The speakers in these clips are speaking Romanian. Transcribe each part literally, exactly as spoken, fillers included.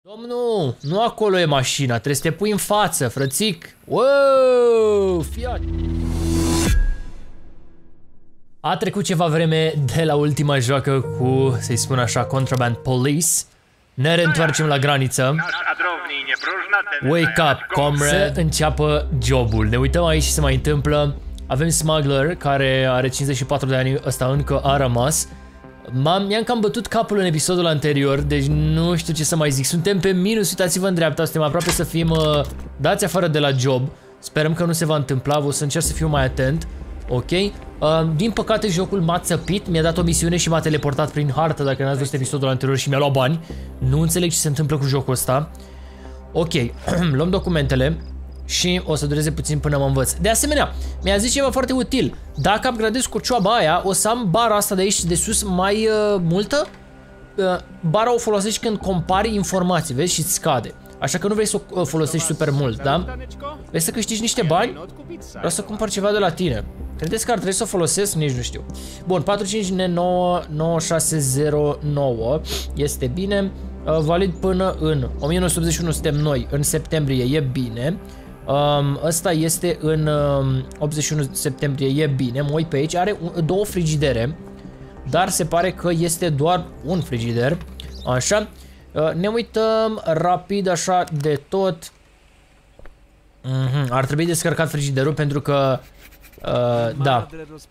Domnul, nu acolo e mașina, trebuie să te pui în față, frățic. Wow, fiat. A trecut ceva vreme de la ultima joacă cu, să-i spun așa, Contraband Police. Ne reîntoarcem la graniță. Wake up, comrade. Să înceapă jobul. Ne uităm aici și se mai întâmplă. Avem Smuggler, care are cincizeci și patru de ani, ăsta încă a rămas. Mi-am cam bătut capul în episodul anterior, deci nu știu ce să mai zic. Suntem pe minus, uitați-vă în dreapta, suntem aproape să fim uh, dați afară de la job. Sperăm că nu se va întâmpla, o să încerc să fiu mai atent. Ok. Uh, din păcate jocul m-a țăpit, mi-a dat o misiune și m-a teleportat prin hartă, dacă n-ați văzut episodul anterior, și mi-a luat bani. Nu înțeleg ce se întâmplă cu jocul ăsta. Ok, luăm documentele și o să dureze puțin până mă învăț. De asemenea, mi-a zis ceva foarte util. Dacă upgradez cu cioaba aia, o să am bara asta de aici de sus mai uh, multă. Uh, bara o folosești când compari informații, vezi, și scade. Așa că nu vrei să o folosești super mult, da? Vrei să câștigi niște bani? Vreau să cumpăr ceva de la tine. Credeți că ar trebui să o folosesc? Nici nu știu. Bun, patru cinci nouă nouă șase zero nouă este bine. Uh, valid până în o mie nouă sute optzeci și unu, suntem noi, în septembrie, e bine. Um, ăsta este în um, optzeci și unu septembrie, e bine. Mă uit pe aici, are un, două frigidere, dar se pare că este doar un frigider. Așa. Uh, ne uităm rapid așa de tot. Mm-hmm. Ar trebui descărcat frigiderul pentru că uh, da,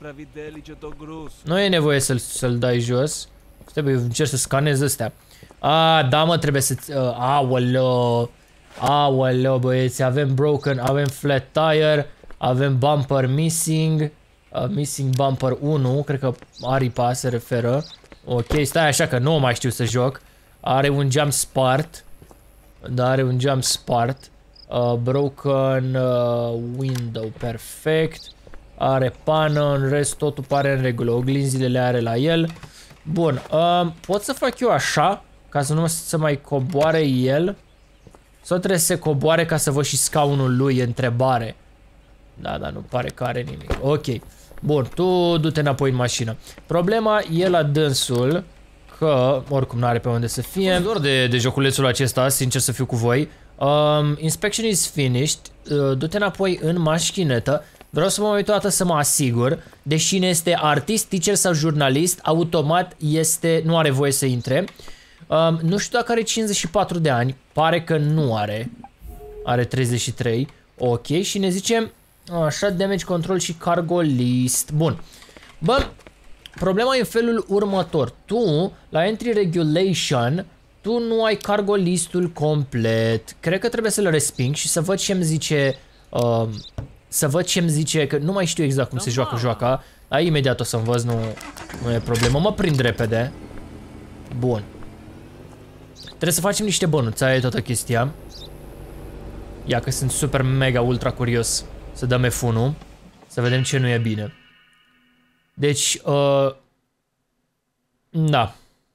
nu e nevoie să-l să-l dai jos. Trebuie, încerc să scanez astea. Ah, da, mă, trebuie să uh, aoleo. Aoleo, băieți, avem broken, avem flat tire, avem bumper missing, uh, missing bumper unu, cred că aripa se referă. Ok, stai așa că nu mai știu să joc. Are un geam spart, da, are un geam spart. Uh, broken uh, window, perfect. Are pană, în rest totul pare în regulă, oglinzile le are la el. Bun, uh, pot să fac eu așa, ca să nu să mai coboare el? Sau trebuie să se coboare ca să văd și scaunul lui? Întrebare. Da, da, nu pare că are nimic. Ok. Bun, tu du-te înapoi în mașină. Problema e la dânsul că, oricum n-are pe unde să fie. Doar de, de joculețul acesta, sincer să fiu cu voi. Um, inspection is finished. Uh, du-te înapoi în mașinetă. Vreau să mă uit o dată să mă asigur. Deși cine este artist, teacher sau jurnalist, automat este, nu are voie să intre. Um, nu știu dacă are cincizeci și patru de ani. Pare că nu are. Are treizeci și trei. Ok, și ne zicem așa, damage control și cargo list. Bun. Bă, problema e în felul următor. Tu, la entry regulation, tu nu ai cargo listul complet. Cred că trebuie să-l resping și să văd ce-mi zice... Um, să văd ce-mi zice, că nu mai știu exact cum se joacă joaca. Dar imediat o să învăț, nu, nu e problemă. Mă prind repede. Bun. Trebuie să facem niște bănuți, aia e toată chestia. Ia că sunt super mega ultra curios să dăm F unu. Să vedem ce nu e bine. Deci, uh, da.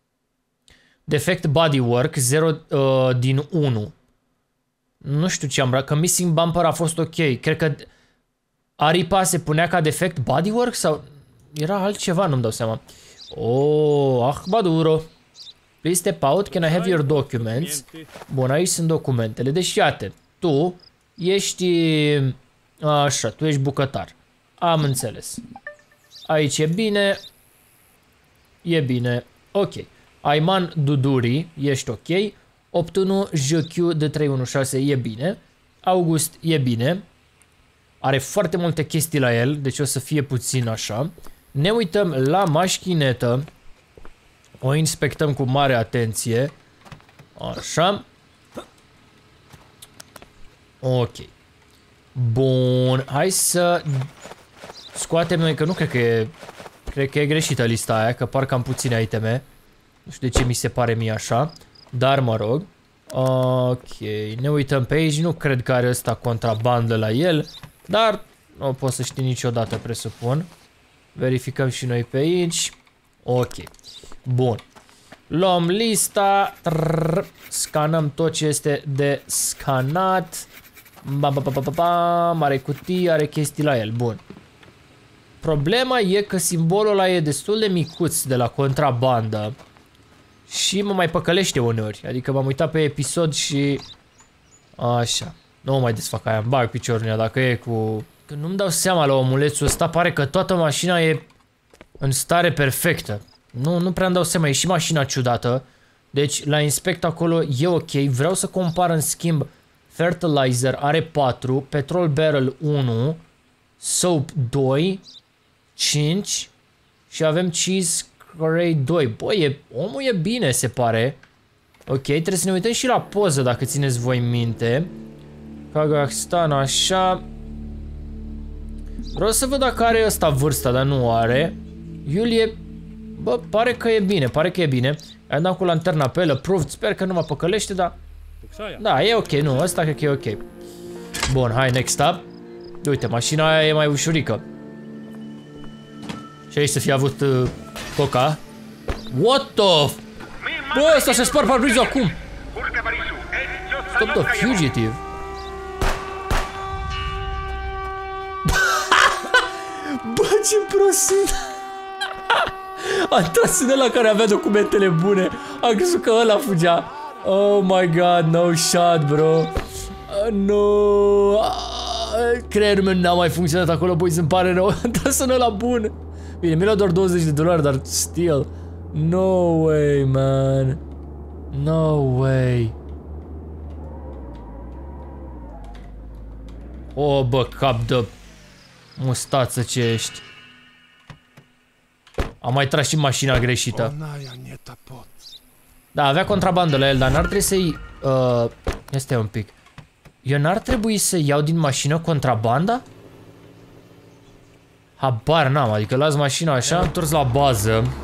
Defect bodywork, zero uh, din unu. Nu știu ce am vrea, că missing bumper a fost ok. Cred că aripa se punea ca defect bodywork sau era altceva, nu-mi dau seama. Oh, ah, baduro. Please step out, can I have your documents? Bun, aici sunt documentele. Deci, iată, tu ești... Așa, tu ești bucătar. Am înțeles. Aici e bine. E bine. Ok. Ayman Duduri, ești ok. opt unu J Q de trei unu șase e bine. August e bine. Are foarte multe chestii la el, deci o să fie puțin așa. Ne uităm la mașinetă. O inspectăm cu mare atenție. Așa. Ok. Bun. Hai să scoatem noi, că nu cred că e... Cred că e greșită lista aia, că parcă am puține iteme. Nu știu de ce mi se pare mie așa. Dar mă rog. Ok. Ne uităm pe aici. Nu cred că are ăsta contrabandă la el. Dar nu pot să știi niciodată, presupun. Verificăm și noi pe aici. Ok. Bun. Luăm lista. Trrr, scanăm tot ce este de scanat. Ba, ba, ba, ba, ba, ba. Are cutii, are chestii la el. Bun. Problema e că simbolul ăla e destul de micuț de la contrabandă. și mă mai păcălește uneori. Adică m-am uitat pe episod și... Așa. Nu mă mai desfac aia, îmi bag piciorul în ea, dacă e cu... Că nu-mi dau seama la omulețul ăsta, pare că toată mașina e în stare perfectă. Nu, nu prea îmi dau seama, e și mașina ciudată. Deci la inspect acolo e ok. Vreau să compar în schimb Fertilizer are patru, Petrol Barrel unu, Soap doi, cinci și avem Cheese Curry doi. Băi, e, omul e bine, se pare. Ok, trebuie să ne uităm și la poză, dacă țineți voi minte. Kazakhstan, așa. Vreau să văd dacă are ăsta vârsta, dar nu are. Iulie, bă, pare că e bine, pare că e bine. Am dat cu lanterna pe el, approved, sper că nu mă păcălește, dar... Da, e ok, nu, ăsta cred că e ok. Bun, hai, next up. Uite, mașina aia e mai ușurică. Și aici să fie avut uh, coca. What the f... Bă, ăsta se spar parbrizul acum. Stop the fugitive. Bă, ce prost. Am tras în ăla care avea documentele bune. Am crezut că ăla fugea. Oh my god, no shot, bro. Uh, no. Uh, creierul meu n-a mai funcționat acolo, băi, îmi pare rău. Am tras în ăla bun. Bine, mi-a luat doar douăzeci de dolari, dar still. No way, man. No way. Oh, bă, cap de mustață ce ești. Am mai tras și mașina greșită. Da, avea contrabandă la el, dar n-ar trebui să-i... Uh, este un pic. Eu n-ar trebui să iau din mașină contrabanda? Habar n-am, adică las mașina așa, am întors la bază.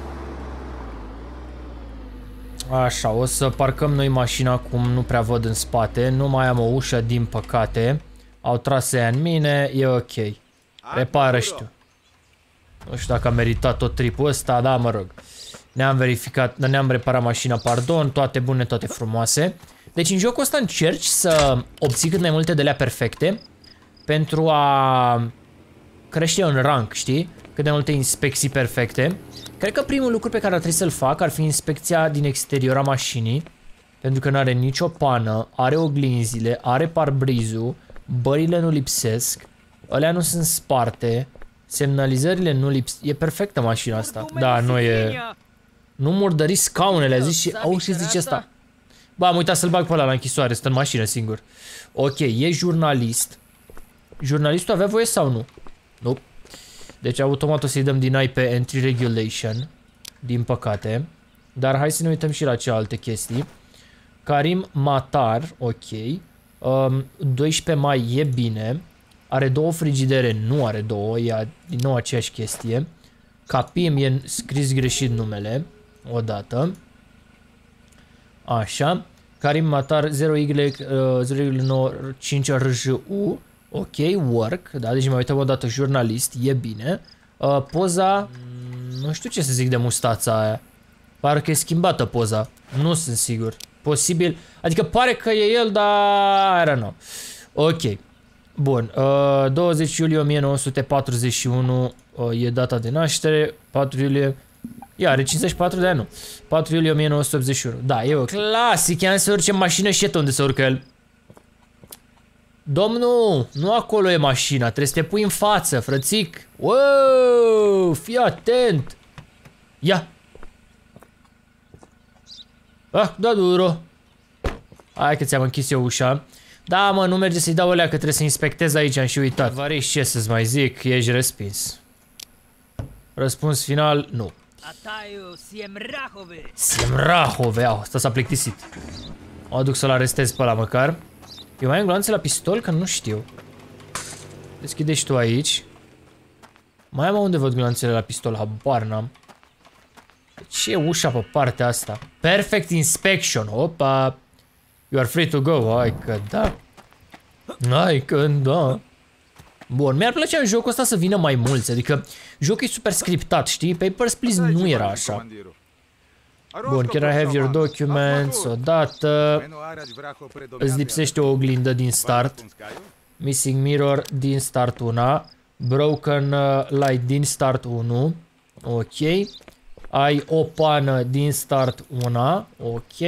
Așa, o să parcăm noi mașina acum, nu prea văd în spate. Nu mai am o ușă, din păcate. Au tras ea în mine, e ok. Repară, știu. Nu știu dacă a meritat tot tripul ăsta, da, mă rog. Ne-am verificat, ne-am reparat mașina, pardon, toate bune, toate frumoase. Deci în jocul ăsta încerci să obții cât mai multe de alea perfecte pentru a crește în rank, știi? Cât de multe inspecții perfecte. Cred că primul lucru pe care ar trebui să-l fac ar fi inspecția din exterior a mașinii. Pentru că nu are nicio pană, are oglinzile, are parbrizul, bările nu lipsesc, alea nu sunt sparte, semnalizările nu lipsesc. E perfectă mașina asta. Da, nu e... Nu murdări scaunele, a zis și... Au, și zice asta. Ba, am uitat să-l bag pe ăla la închisoare, stă în mașină singur. Ok, e jurnalist. Jurnalistul avea voie sau nu? Nu. Deci automat o să-i dăm deny pe entry regulation. Din păcate. Dar hai să ne uităm și la cealaltă chestii. Karim Matar, ok. Um, doisprezece mai e bine. Are două frigidere, nu are două, e din nou aceeași chestie. Capim e scris greșit numele. Odată. Așa. Karim Matar zero Y nouă cinci R J U. Ok, work. Da, deci mai uităm odată, jurnalist, e bine. Uh, poza, nu știu ce să zic de mustața aia. Parcă e schimbată poza. Nu sunt sigur. Posibil, adică pare că e el, dar I don't know. Ok. Bun, uh, douăzeci iulie o mie nouă sute patruzeci și unu uh, e data de naștere. patru iulie. Ia, are cincizeci și patru de ani, nu. patru iulie o mie nouă sute optzeci și unu. Da, e o clasic, i-am să urce în mașină și unde se urcă el. Domnul, nu acolo e mașina, trebuie să te pui în față, frățic. Wow, fii atent. Ia. Ah, da duro. Hai că ți-am închis eu ușa. Da, mă, nu merge să-i dau alea că trebuie să inspectez aici, am și uitat. Variș, ce să-ți mai zic, ești respins. Răspuns final, nu. Siemrahove, au, ăsta s-a plictisit. O aduc să-l arestez pe ăla măcar. Eu mai am gloanțe la pistol? Că nu știu. Deschide și tu aici. Mai am unde văd gloanțele la pistol, habar n-am. Ce e ușa pe partea asta? Perfect inspection, opa. You are free to go, hai că da. Hai că da. Bun, mi-ar plăcea în jocul ăsta să vină mai mulți, adică jocul e super scriptat, știi? Papers, Please nu era așa. Bun, can I have your documents? Odată. Îți lipsește o oglindă din start. Missing mirror din start una. Broken uh, light din start unu. Ok. Ai o pană din start una. Ok.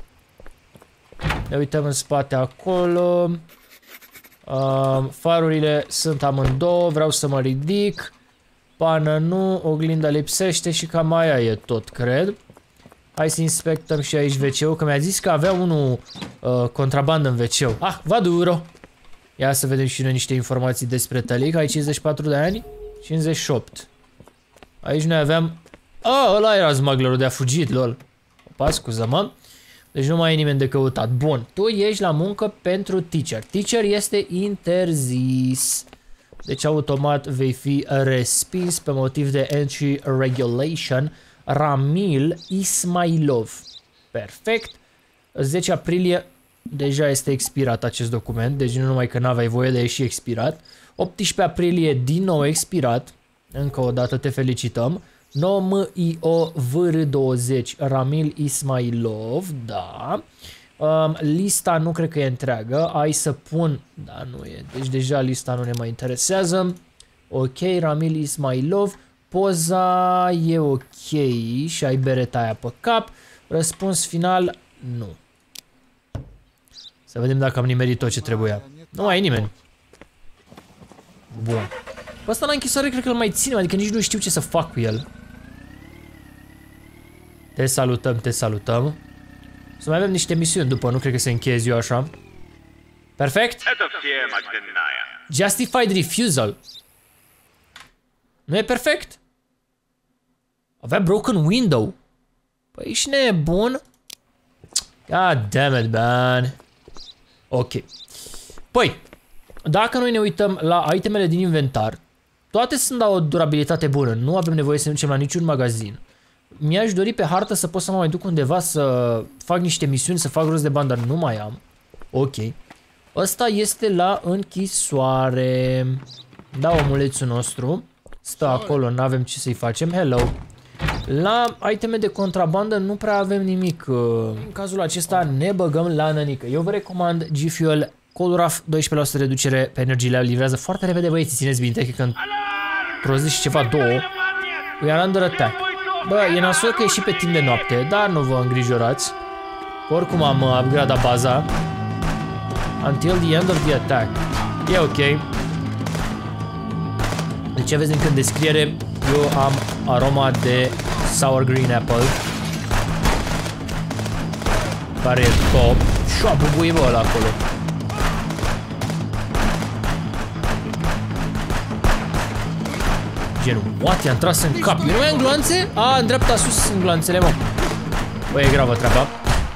Ne uităm în spate acolo. Uh, farurile sunt amândouă. Vreau să mă ridic. Pană nu. Oglinda lipsește și cam aia e tot, cred. Hai să inspectăm și aici ve ce-ul, că mi-a zis că avea unul uh, contrabandă în ve ce-ul. Ah, va duro! Ia să vedem și noi niște informații despre Tălic. Ai cincizeci și patru de ani? cincizeci și opt. Aici noi aveam... Ah, ăla era smugglerul de a fugit, lol. Opa, scuză-mă. Deci nu mai e nimeni de căutat. Bun, tu ești la muncă pentru teacher. Teacher este interzis. Deci automat vei fi respins pe motiv de entry regulation. Ramil Ismailov. Perfect. zece aprilie. Deja este expirat acest document. Deci nu numai că n-aveai voie, de e și expirat. optsprezece aprilie din nou expirat. Încă o dată te felicităm. nouă M I O V R douăzeci Ramil Ismailov. Da. Um, lista nu cred că e întreagă. Ai să pun... Da, nu e. Deci deja lista nu ne mai interesează. Ok, Ramil Ismailov. Poza e ok și ai bereta aia pe cap. Răspuns final, nu. Să vedem dacă am nimerit tot ce trebuia. Nu mai e nimeni. Bun. Pe ăsta la închisoare cred că îl mai ținem, adică nici nu știu ce să fac cu el. Te salutăm, te salutăm. Să mai avem niște misiuni după, nu cred că se încheie ziua așa. Perfect? Justified refusal. Nu e perfect? Avea broken window. Păi ești nebun? God damn it, man. Ok. Păi, dacă noi ne uităm la itemele din inventar, toate sunt la o durabilitate bună. Nu avem nevoie să ne ducem la niciun magazin. Mi-aș dori pe hartă să pot să mă mai duc undeva să fac niște misiuni, să fac rost de bani, dar nu mai am. Ok. Ăsta este la închisoare. Da, omulețul nostru. Stă acolo, nu avem ce să-i facem. Hello. La iteme de contrabandă nu prea avem nimic. În cazul acesta ne băgăm la nănică. Eu vă recomand G Fuel Coloraf, doisprezece la sută reducere pe energiile, livrează foarte repede, băieți, țineți minte că într-o zi și ceva, două, we are under attack. Bă, e nasol că e și pe timp de noapte, dar nu vă îngrijorați. Oricum am upgradat baza. Until the end of the attack. E ok. Deci aveți încă în descriere, eu am aroma de sour green apple, care e top. Și-o bubuie bă ăla acolo. Gen, what? I-am tras în cap. Eu nu mai am gloanțe? A, în dreapta sus sunt gloanțele, mă. Bă, e gravă treaba.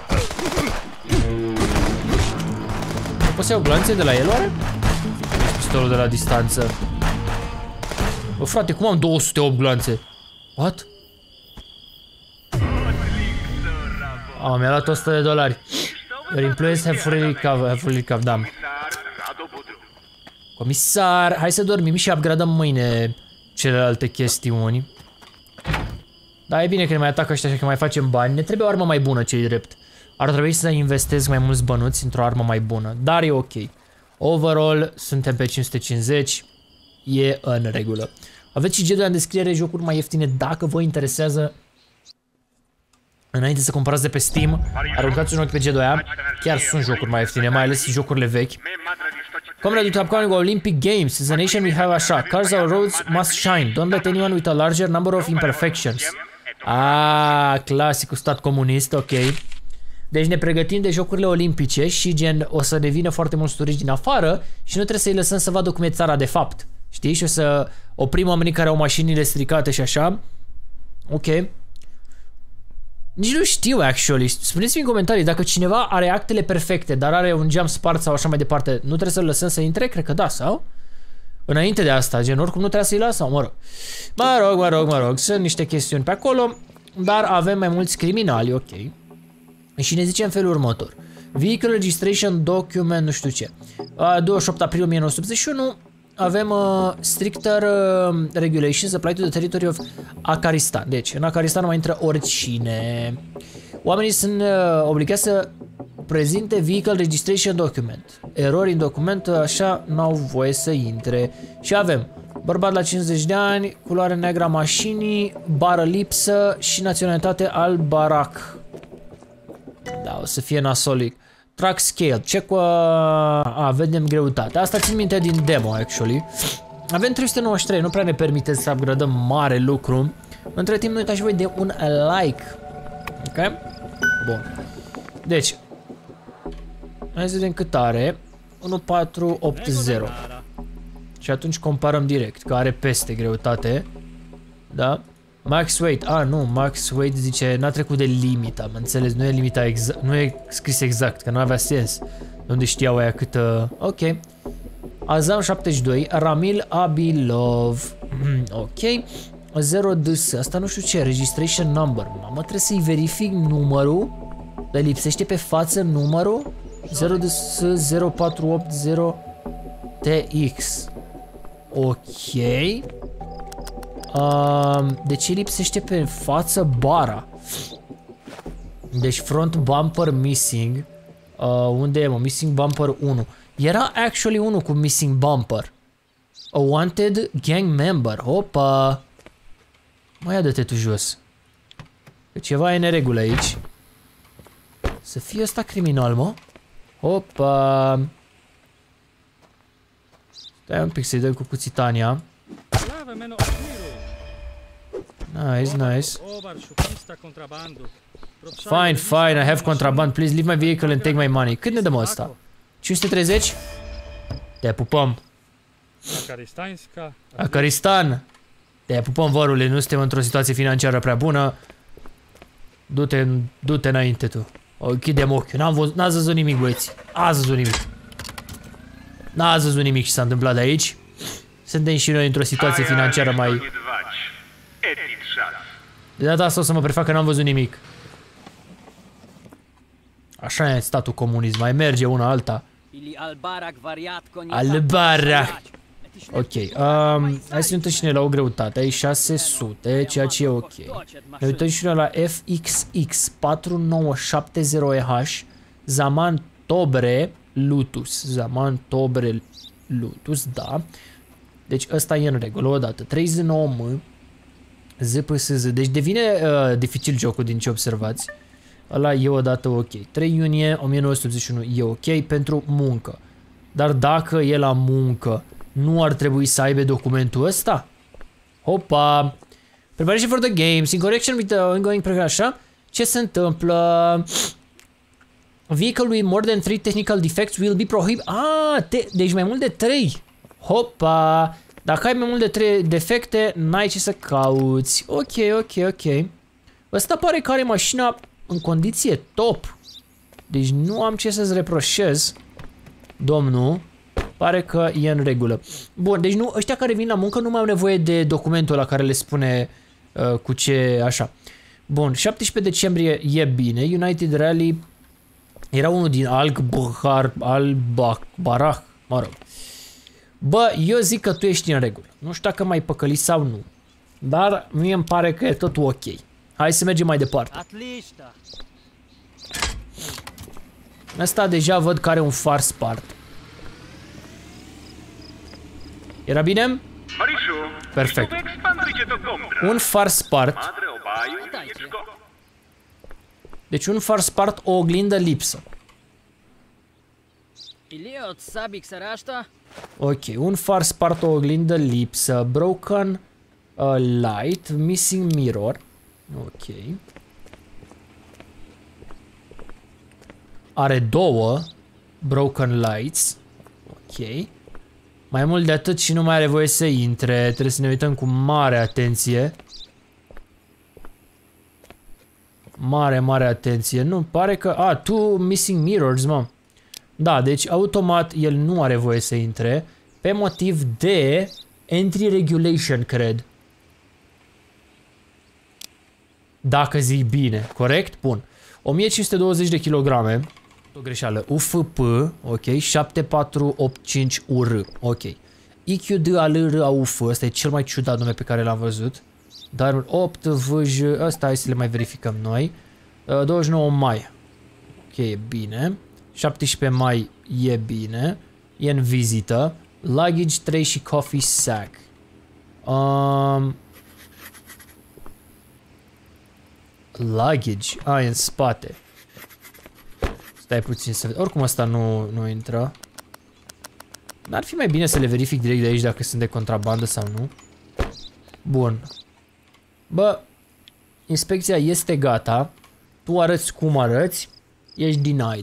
Nu pot să iau gloanțe de la el, oare? Pistolul de la distanță. Bă, frate, cum am două sute opt gloanțe? What? A, mi-a luat o sută de dolari. Your employees have fully recovered, have fully recovered, da. Comisar, hai să dormim și upgradăm mâine celelalte chestiuni. Da, e bine că ne mai atacă ăștia și că mai facem bani. Ne trebuie o armă mai bună, ce-i drept. Ar trebui să investesc mai mulți bănuți într-o armă mai bună, dar e ok. Overall, suntem pe cinci sute cincizeci. E în regulă. Aveți și G doi în descriere, jocuri mai ieftine dacă vă interesează. Înainte să cumpărați de pe Steam, aruncați un ochi pe G doi A. Chiar sunt jocuri mai ieftine, mai ales jocuri vechi. Comrade, to upcoming Olympic Games. As a nation we have așa. Cars our roads must shine. Don't let anyone with a larger number of imperfections. Ah, clasicul stat comunist, ok. Deci ne pregătim de jocurile olimpice și gen o să ne vină foarte mulți turiști din afară și nu trebuie să-i lăsăm să vadă cum e țara de fapt. Știi? Și o să oprim oamenii care au mașinile stricate și așa. Ok. Nici nu știu, actually. Spuneți-mi în comentarii dacă cineva are actele perfecte, dar are un geam spart sau așa mai departe. Nu trebuie să-l lăsăm să intre? Cred că da, sau? Înainte de asta, gen, oricum nu trebuie să-i lasă, mă rog. Mă rog, mă rog, mă rog. Sunt niște chestiuni pe acolo, dar avem mai mulți criminali, ok. Și ne zice în felul următor. Vehicle Registration Document, nu știu ce. douăzeci și opt aprilie o mie nouă sute optzeci și unu. Avem uh, stricter uh, regulations apply to the territory of Akaristan. Deci, în Akaristan nu mai intră oricine. Oamenii sunt uh, obligați să prezinte Vehicle Registration Document. Erori în document, așa, n-au voie să intre. Și avem Bărbat la cincizeci de ani, culoare neagră a mașinii, bară lipsă și naționalitate al barac. Da, o să fie nasolic. Track scale, check cu... A, vedem greutate. Asta țin minte din demo, actually. Avem trei sute nouăzeci și trei, nu prea ne permite să upgradăm mare lucru. Între timp, nu uitați voi de un like. Ok? Bun. Deci, hai să vedem cât are. unu patru opt zero. Și atunci comparăm direct, că are peste greutate. Da? Max weight. Ah, nu, max weight zice, n-a trecut de limita, mă înțeles, nu e limita exact, nu e scris exact, că nu avea sens. De unde știau aia cât... Uh... Ok. Azam șaptezeci și doi, Ramil Abilov. Ok. zero D S, asta nu știu ce, registration number. Mamă, trebuie să-i verific numărul, dar lipsește pe față numărul. zero D S zero patru opt zero T X. Ok. Uh, de ce lipsește pe față bara? Deci front bumper missing. Uh, unde e, mă? Missing bumper unu. Era actually unul cu missing bumper. A wanted gang member. Hopa. Mai ia-dă-te tu jos. Că ceva e neregulă aici. Să fie ăsta criminal, mă. Hopa. Stai un pic să-i dăm cu cuțitania. Nice, nice. Fine, fine, I have contraband. Please leave my vehicle and take my money. Cât ne dăm ăsta? cinci sute treizeci? Te pupăm. Acaristan. Te pupăm, vărule, nu suntem într-o situație financiară prea bună. Du-te, du-te înainte tu. Închidem ochiul, n-am văzut, n-ați văzut nimic, băieți. Ați văzut nimic. N-ați văzut nimic ce s-a întâmplat de aici. Suntem și noi într-o situație financiară mai... De data asta o să mă prefac că n-am văzut nimic. Așa e statul comunism, mai merge una alta. Al-Barak. Ok, um, hai să ne uităm și noi la o greutate, ai șase sute, ceea ce e ok. Ne uităm și noi la F X X patru nouă șapte zero E H, Zaman Tobre Lutus, Zaman Tobre Lutus, da. Deci ăsta e în regulă, odată, treizeci și nouă M, Z P S Z, deci devine uh, dificil jocul din ce observați. Ăla e odată ok, trei iunie o mie nouă sute optzeci și unu e ok pentru muncă. Dar dacă e la muncă, nu ar trebui să aibă documentul ăsta? Hopa! Preparation for the games, in connection with the ongoing program, așa? Ce se întâmplă? A vehicle with more than three technical defects will be prohibited. Ah, te deci mai mult de trei. Hopa! Dacă ai mai mult de trei defecte, n-ai ce să cauți. Ok, ok, ok. Ăsta pare că are mașina în condiție top. Deci nu am ce să-ți reproșez, domnul. Pare că e în regulă. Bun, deci nu, ăștia care vin la muncă nu mai au nevoie de documentul la care le spune uh, cu ce așa. Bun, șaptesprezece decembrie e bine. United Rally era unul din Al-Bahar, Al-Barah, mă rog. Bă, eu zic că tu ești în regulă. Nu știu dacă m-ai păcălit sau nu. Dar mie îmi pare că e totul ok. Hai să mergem mai departe. Asta deja văd că are un far spart. Era bine? Perfect. Un far spart. Deci un far spart, o oglindă lipsă. Ok, un far spart, o oglindă lipsă. Broken uh, light, missing mirror. Ok. Are două broken lights. Ok. Mai mult de atât și nu mai are voie să intre. Trebuie să ne uităm cu mare atenție. Mare, mare atenție. Nu, pare că... A, two missing mirrors, mă. Da, deci automat el nu are voie să intre. Pe motiv de entry regulation, cred. Dacă zic bine, corect? Bun. o mie cinci sute douăzeci de kilograme. O greșeală. U F P, ok, șapte patru opt cinci U R, ok. I Q D A L R A U F, ăsta e cel mai ciudat nume pe care l-am văzut. Dar opt V J, ăsta hai să le mai verificăm noi. Uh, douăzeci și nouă mai. Ok, e bine. șaptesprezece mai e bine. E în vizită. Luggage trei și coffee sack. Um, luggage. A, e în spate. Stai puțin să vedem. Oricum ăsta nu, nu intră. N-ar fi mai bine să le verific direct de aici dacă sunt de contrabandă sau nu? Bun. Bă, inspecția este gata. Tu arăți cum arăți. Ești denied.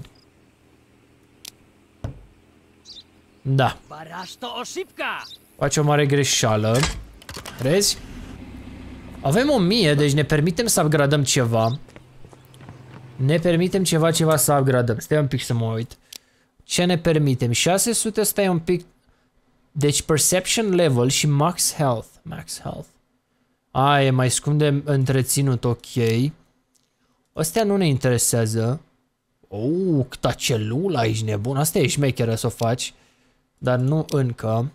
Da. Face o mare greșeală. Crezi? Avem o mie, deci ne permitem să upgradăm ceva. Ne permitem ceva, ceva să upgradăm. Stai un pic să mă uit. Ce ne permitem? șase sute, stai un pic. Deci perception level și max health. Max health. A, e mai scump de întreținut, ok. Astea nu ne interesează. Oh, câta celulă aici nebun. Asta e șmecheră să o faci. Dar nu încă.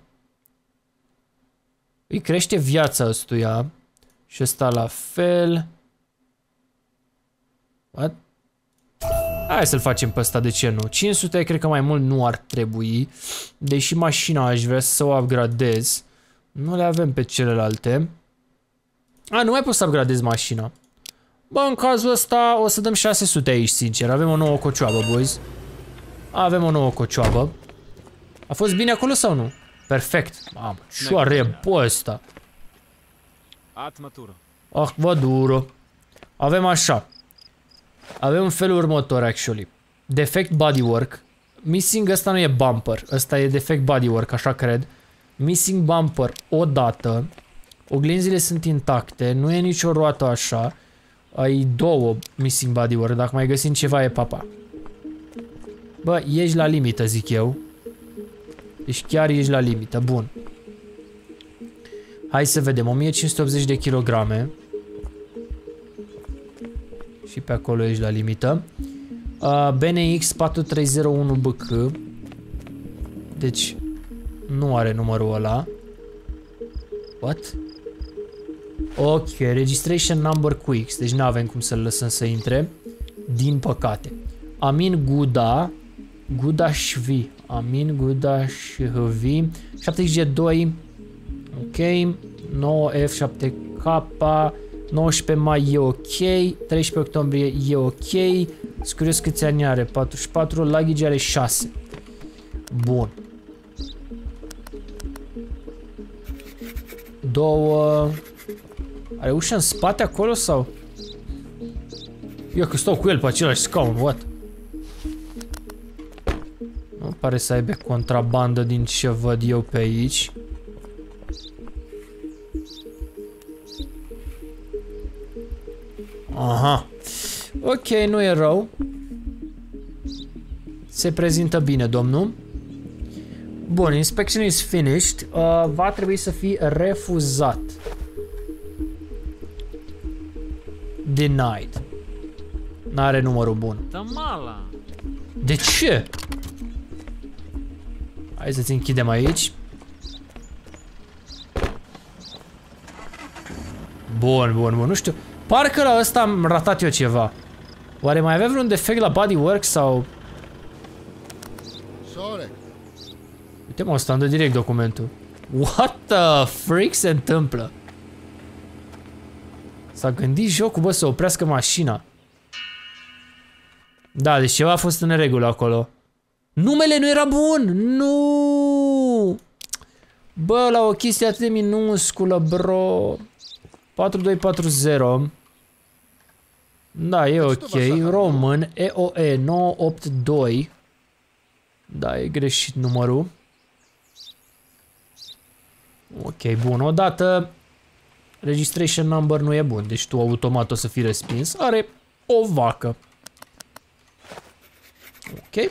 Îi crește viața ăstuia. Și ăsta la fel. What? Hai să-l facem pe ăsta, de ce nu? cinci sute cred că mai mult nu ar trebui. Deși mașina aș vrea să o upgradez. Nu le avem pe celelalte. A, nu mai pot să upgradez mașina. Bă, în cazul ăsta o să dăm șase sute aici, sincer. Avem o nouă cocioabă, boys. Avem o nouă cocioabă. A fost bine acolo sau nu? Perfect. Mamă, ce are pe ăsta. Ah, vă dură. Avem așa. Avem în felul următor, actually. Defect bodywork. Missing ăsta nu e bumper. Ăsta e defect bodywork, așa cred. Missing bumper o dată. Oglinzile sunt intacte. Nu e nicio roată așa. Ai două missing bodywork. Dacă mai găsim ceva e papa. Bă, ești la limită, zic eu. Deci chiar ești la limită. Bun. Hai să vedem. o mie cinci sute optzeci de kilograme. Și pe acolo ești la limită. Uh, B N X patru trei zero unu B C. Deci nu are numărul ăla. What? Ok, registration number Quicks. Deci nu avem cum să-l lăsăm să intre. Din păcate. Amin Guda. Gudașvi. Amin Gudașvi. șapte G doi. Ok. nouă F șapte K. nouăsprezece mai e ok. treisprezece octombrie e ok. Sunt curios câți ani are. patruzeci și patru. Luggage are șase. Bun. Două. Are ușa în spate acolo sau? Eu că stau cu el pe același scaun, what? Nu pare să aibă contrabandă din ce văd eu pe aici. Aha. Ok, nu e rău. Se prezintă bine, domnul. Bun, inspection is finished. Uh, va trebui să fie refuzat. Denied. N-are numărul bun. De ce? Hai să-ți închidem aici. Bun, bun, bun. Nu știu. Parcă la ăsta am ratat eu ceva. Oare mai avea vreun defect la bodywork sau... Uite mă, ăsta îmi dă direct documentul. What the freak se întâmplă? S-a gândit jocul, bă, să oprească mașina. Da, deci ceva a fost în regulă acolo. Numele nu era bun! Nu! Bă, la o chestie atât de minusculă, bro. patru doi patru zero. Da, e ok. Român, E O E nouă opt doi. Da, e greșit numărul. Ok, bun. Odată registration number nu e bun, deci tu automat o să fii respins. Are o vacă. Ok.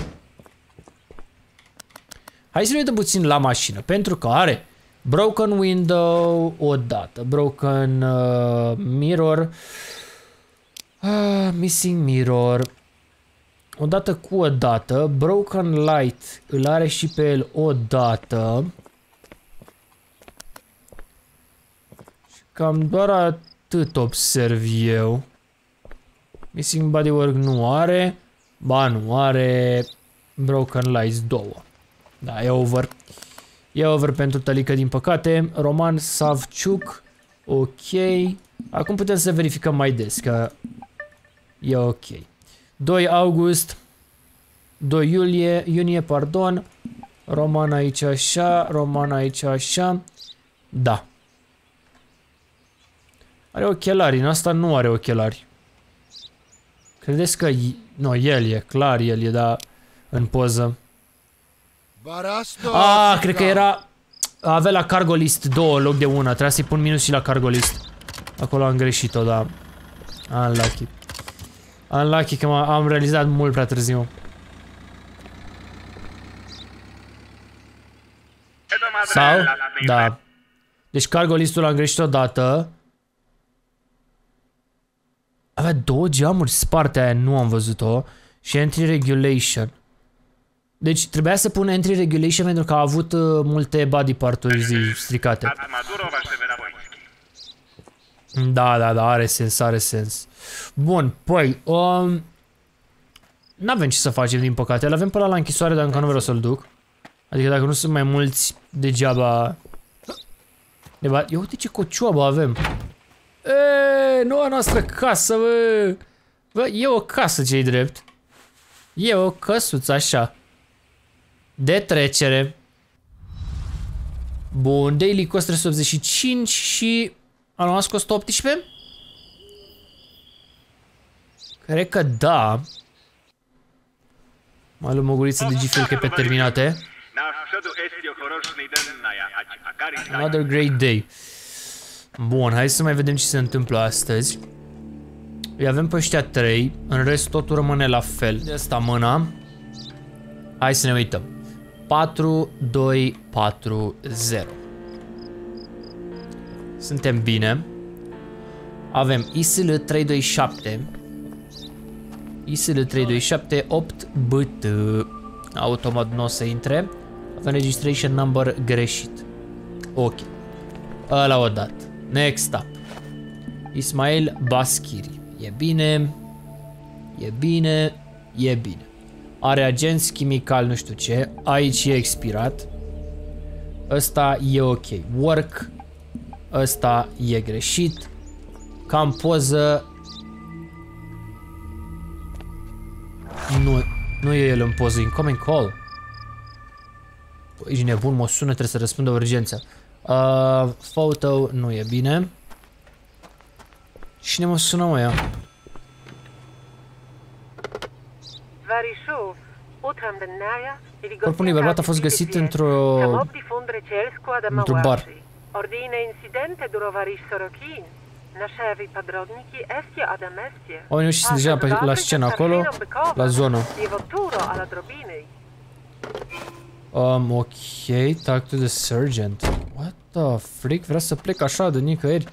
Hai să ne uităm puțin la mașină, pentru că are broken window odată, broken uh, mirror, uh, missing mirror, odată cu odată, broken light îl are și pe el odată. Și cam doar atât observ eu. Missing bodywork nu are, ba nu are, broken lights două. Da, e over. E over pentru Tălică, din păcate. Roman Savciuc. Ok. Acum putem să verificăm mai des, că e ok. doi august. doi iulie. Iunie, pardon. Roman aici așa. Roman aici așa. Da. Are ochelari. În asta nu are ochelari. Credeți că... Nu, el e. Clar el e, dar... În poză. Ah, cred că era... Avea la cargo list două în loc de una. Trebuia să-i pun minus și la cargo list. Acolo am greșit-o, da. Unlucky. Unlucky că am realizat mult prea târziu. Sau? Da. Deci cargo listul l-am greșit odată. Avea două geamuri sparte, aia nu am văzut-o. Și entry regulation. Deci trebuia să pun entry regulation pentru că a avut uh, multe body part-uri stricate. Da, da, da, are sens, are sens. Bun, păi, um, n-avem ce să facem, din păcate. Îl avem pe ăla la închisoare, dar încă nu vreau să-l duc. Adică dacă nu sunt mai mulți, degeaba... Deba... Ia uite ce cocioabă avem. Eee, noua noastră casă, bă. Bă, e o casă, ce-i drept. E o căsuță, așa. De trecere. Bun, daily cost trei sute optzeci și cinci și... A rămas cost optsprezece? Cred că da. Mai luăm o guriță de gifilche pe terminate. Another great day. Bun, hai să mai vedem ce se întâmplă astăzi. Îi avem pe ăștia trei. În rest totul rămâne la fel. De asta mâna. Hai să ne uităm. patru, doi, patru, zero. Suntem bine. Avem I S L trei doi șapte. I S L trei doi șapte opt B T. Automat nu o să intre. Avem registration number greșit. Ok. Ăla o dat. Next up. Ismail Baschiri. E bine. E bine. E bine. Are agenți chimical, nu știu ce. Aici e expirat. Ăsta e ok. Work. Ăsta e greșit. Cam poză. Nu, nu e el în poză. Incoming call. Păi, ești nebun, mă sună, trebuie să răspundă urgență. Uh, photo, nu e bine. Cine mă sună, mă, ea? Corpul unui bărbat a fost găsit într-o... într-un bar. Oamenii ăștia sunt deja pe, la scenă acolo, la zonă. Um, ok, talk to the sergeant. What the frick? Vrea să plec așa de nicăieri.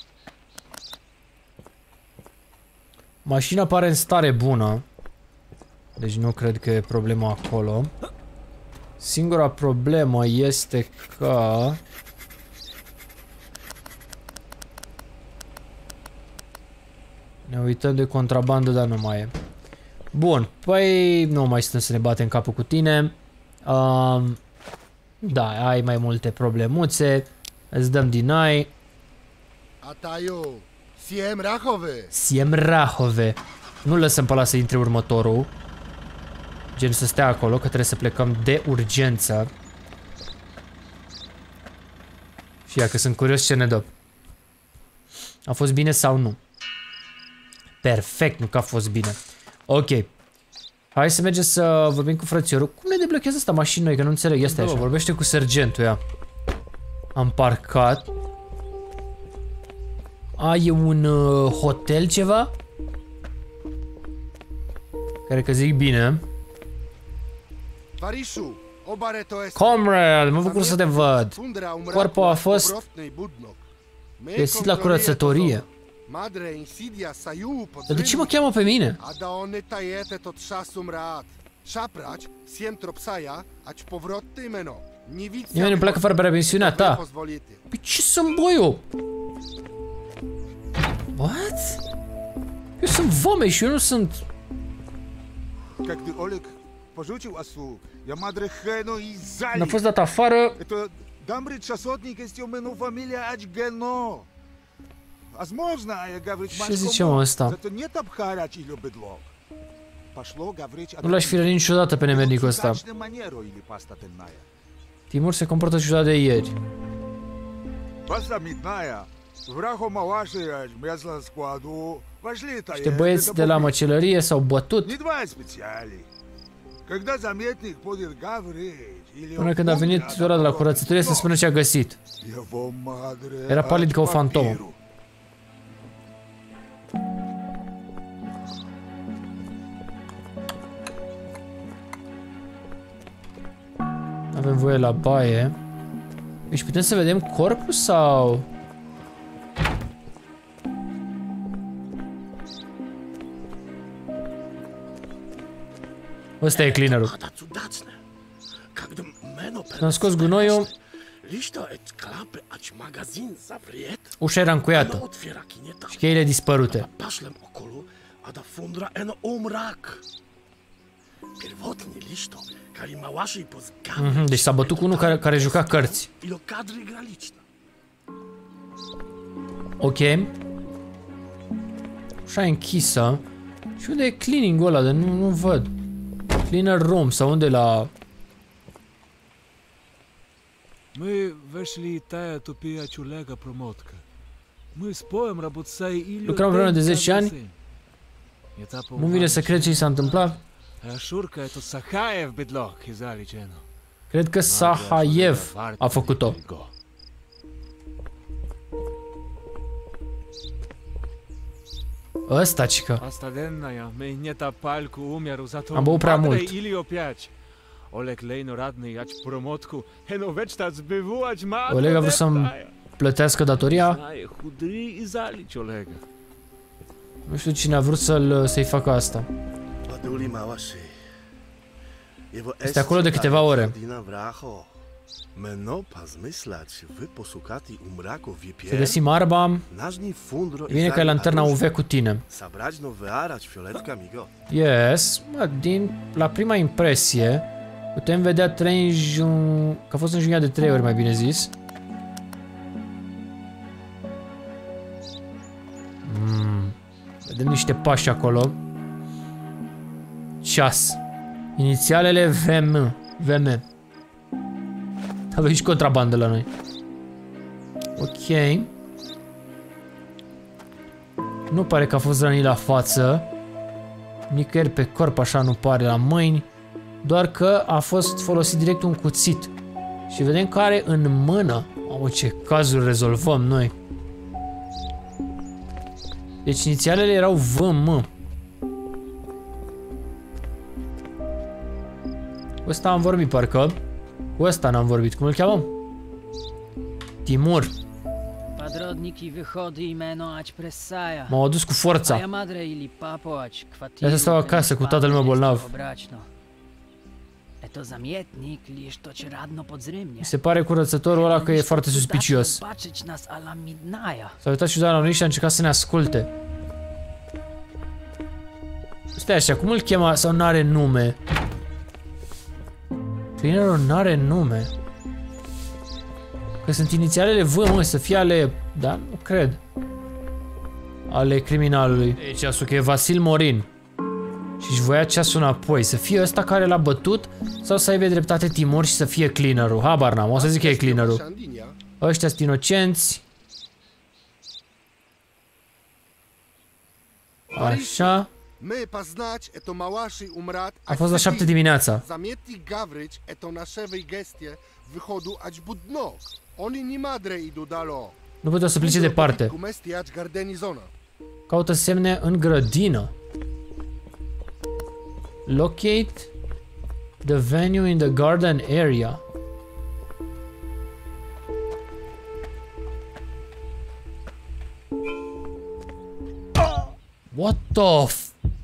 Mașina pare în stare bună. Deci nu cred că e problema acolo. Singura problemă este că... Ne uităm de contrabandă, dar nu mai e. Bun, păi nu mai stăm să ne batem capul cu tine. Um, da, ai mai multe problemuțe. Îți dăm deny. Siem Rahove. Siem Rahove. Nu lăsăm pe ăla să intre următorul. Gen să stea acolo, că trebuie să plecăm de urgență. Și ia că sunt curios ce ne dă. A fost bine sau nu? Perfect, nu că a fost bine. Ok. Hai să mergem să vorbim cu frățiorul. Cum ne deblochează asta mașini noi, că nu înțeleg. Este așa. Vorbește cu sergentul, ia. Am parcat. A, e un uh, hotel ceva? Cred că zic bine. Comrade, mă bucur să te văd. Corpul a fost găsit la curățătorie. Dar de ce mă cheamă pe mine? Nimeni nu pleacă fără permisiunea ta. Păi ce sunt, bă, eu? What? Eu sunt vome și eu nu sunt... пожучил осу. Я мадре хено и зали. N-a fost dat afară. Это дамбрит шасотник из тёмenu фамилия Ачгено. Возможно, я говорить Ce ziceam ăsta? Это не табхарач или бедлог. Пошло говорить. Nu l-aș fi rănit niciodată pe nemernicul ăsta. Timur se comportă ciudat de ieri. Niște băieți de la măcelărie s-au bătut. Până când a venit ăla de la curățătorie să spună ce a găsit. Era palid ca o fantomă. Avem voie la baie. Deci putem să vedem corpul sau... Ăsta e cleanerul. Am scos gunoiul. Ușa era încuiată și cheile dispărute. Mm-hmm, deci s-a bătut cu unul care, care juca cărți. Ok. Ușa e închisă. Și unde e cleaning-ul ăla? De nu, nu văd. Cleaner room sau unde la... Мы вошли тая тупия чулега промотка. Мы споем работай или... Lucram vreo de zece ani. Nu vine să cred ce i s-a întâmplat. Șurca это Сахаев бедлог из Аличена. Cred că Sahaev a făcut-o. Ăsta, cică. Am băut prea mult. Oleg a vrut să-mi plătească datoria. Nu știu cine a vrut să-l, să-i facă asta. Este acolo de câteva ore. Să găsim arba. Bine că e lanterna U V cu tine. Yes. Bă, din, la prima impresie putem vedea trei înjun... că a fost înjunghiat de trei ori, mai bine zis. Mm. Vedem niște pași acolo. Ceas. Inițialele V M. V M. Avem și contrabandă la noi. Ok. Nu pare că a fost rănit la față. Nicăieri pe corp așa nu pare, la mâini. Doar că a fost folosit direct un cuțit. Și vedem că are în mână. Mamă, ce cazuri rezolvăm noi. Deci inițialele erau V M. Cu ăsta am vorbit parcă. Cu ăsta n-am vorbit. Cum îl cheamă? Timur. M-au adus cu forța. Ia să stau acasă cu tatăl meu bolnav. Mi se pare curățătorul ăla că e foarte suspicios. S-a uitat ciudat la noi și a încercat să ne asculte. Stai așa, cum îl chema? Sau n-are nume? Cleanerul n-are nume. Că sunt inițialele V, mă, să fie ale... Da, nu cred. Ale criminalului. E ceasul, că e Vasil Morin. Și-și voia ceasul înapoi. Să fie ăsta care l-a bătut sau să aibă dreptate Timur și să fie cleanerul. Habar n-am, o să zic că e cleanerul. Ăștia sunt inocenți. Așa. A fost la șapte dimineața. Nu puteau să plece departe. Caută semne în grădină. Locate the venue in the garden area. What the f...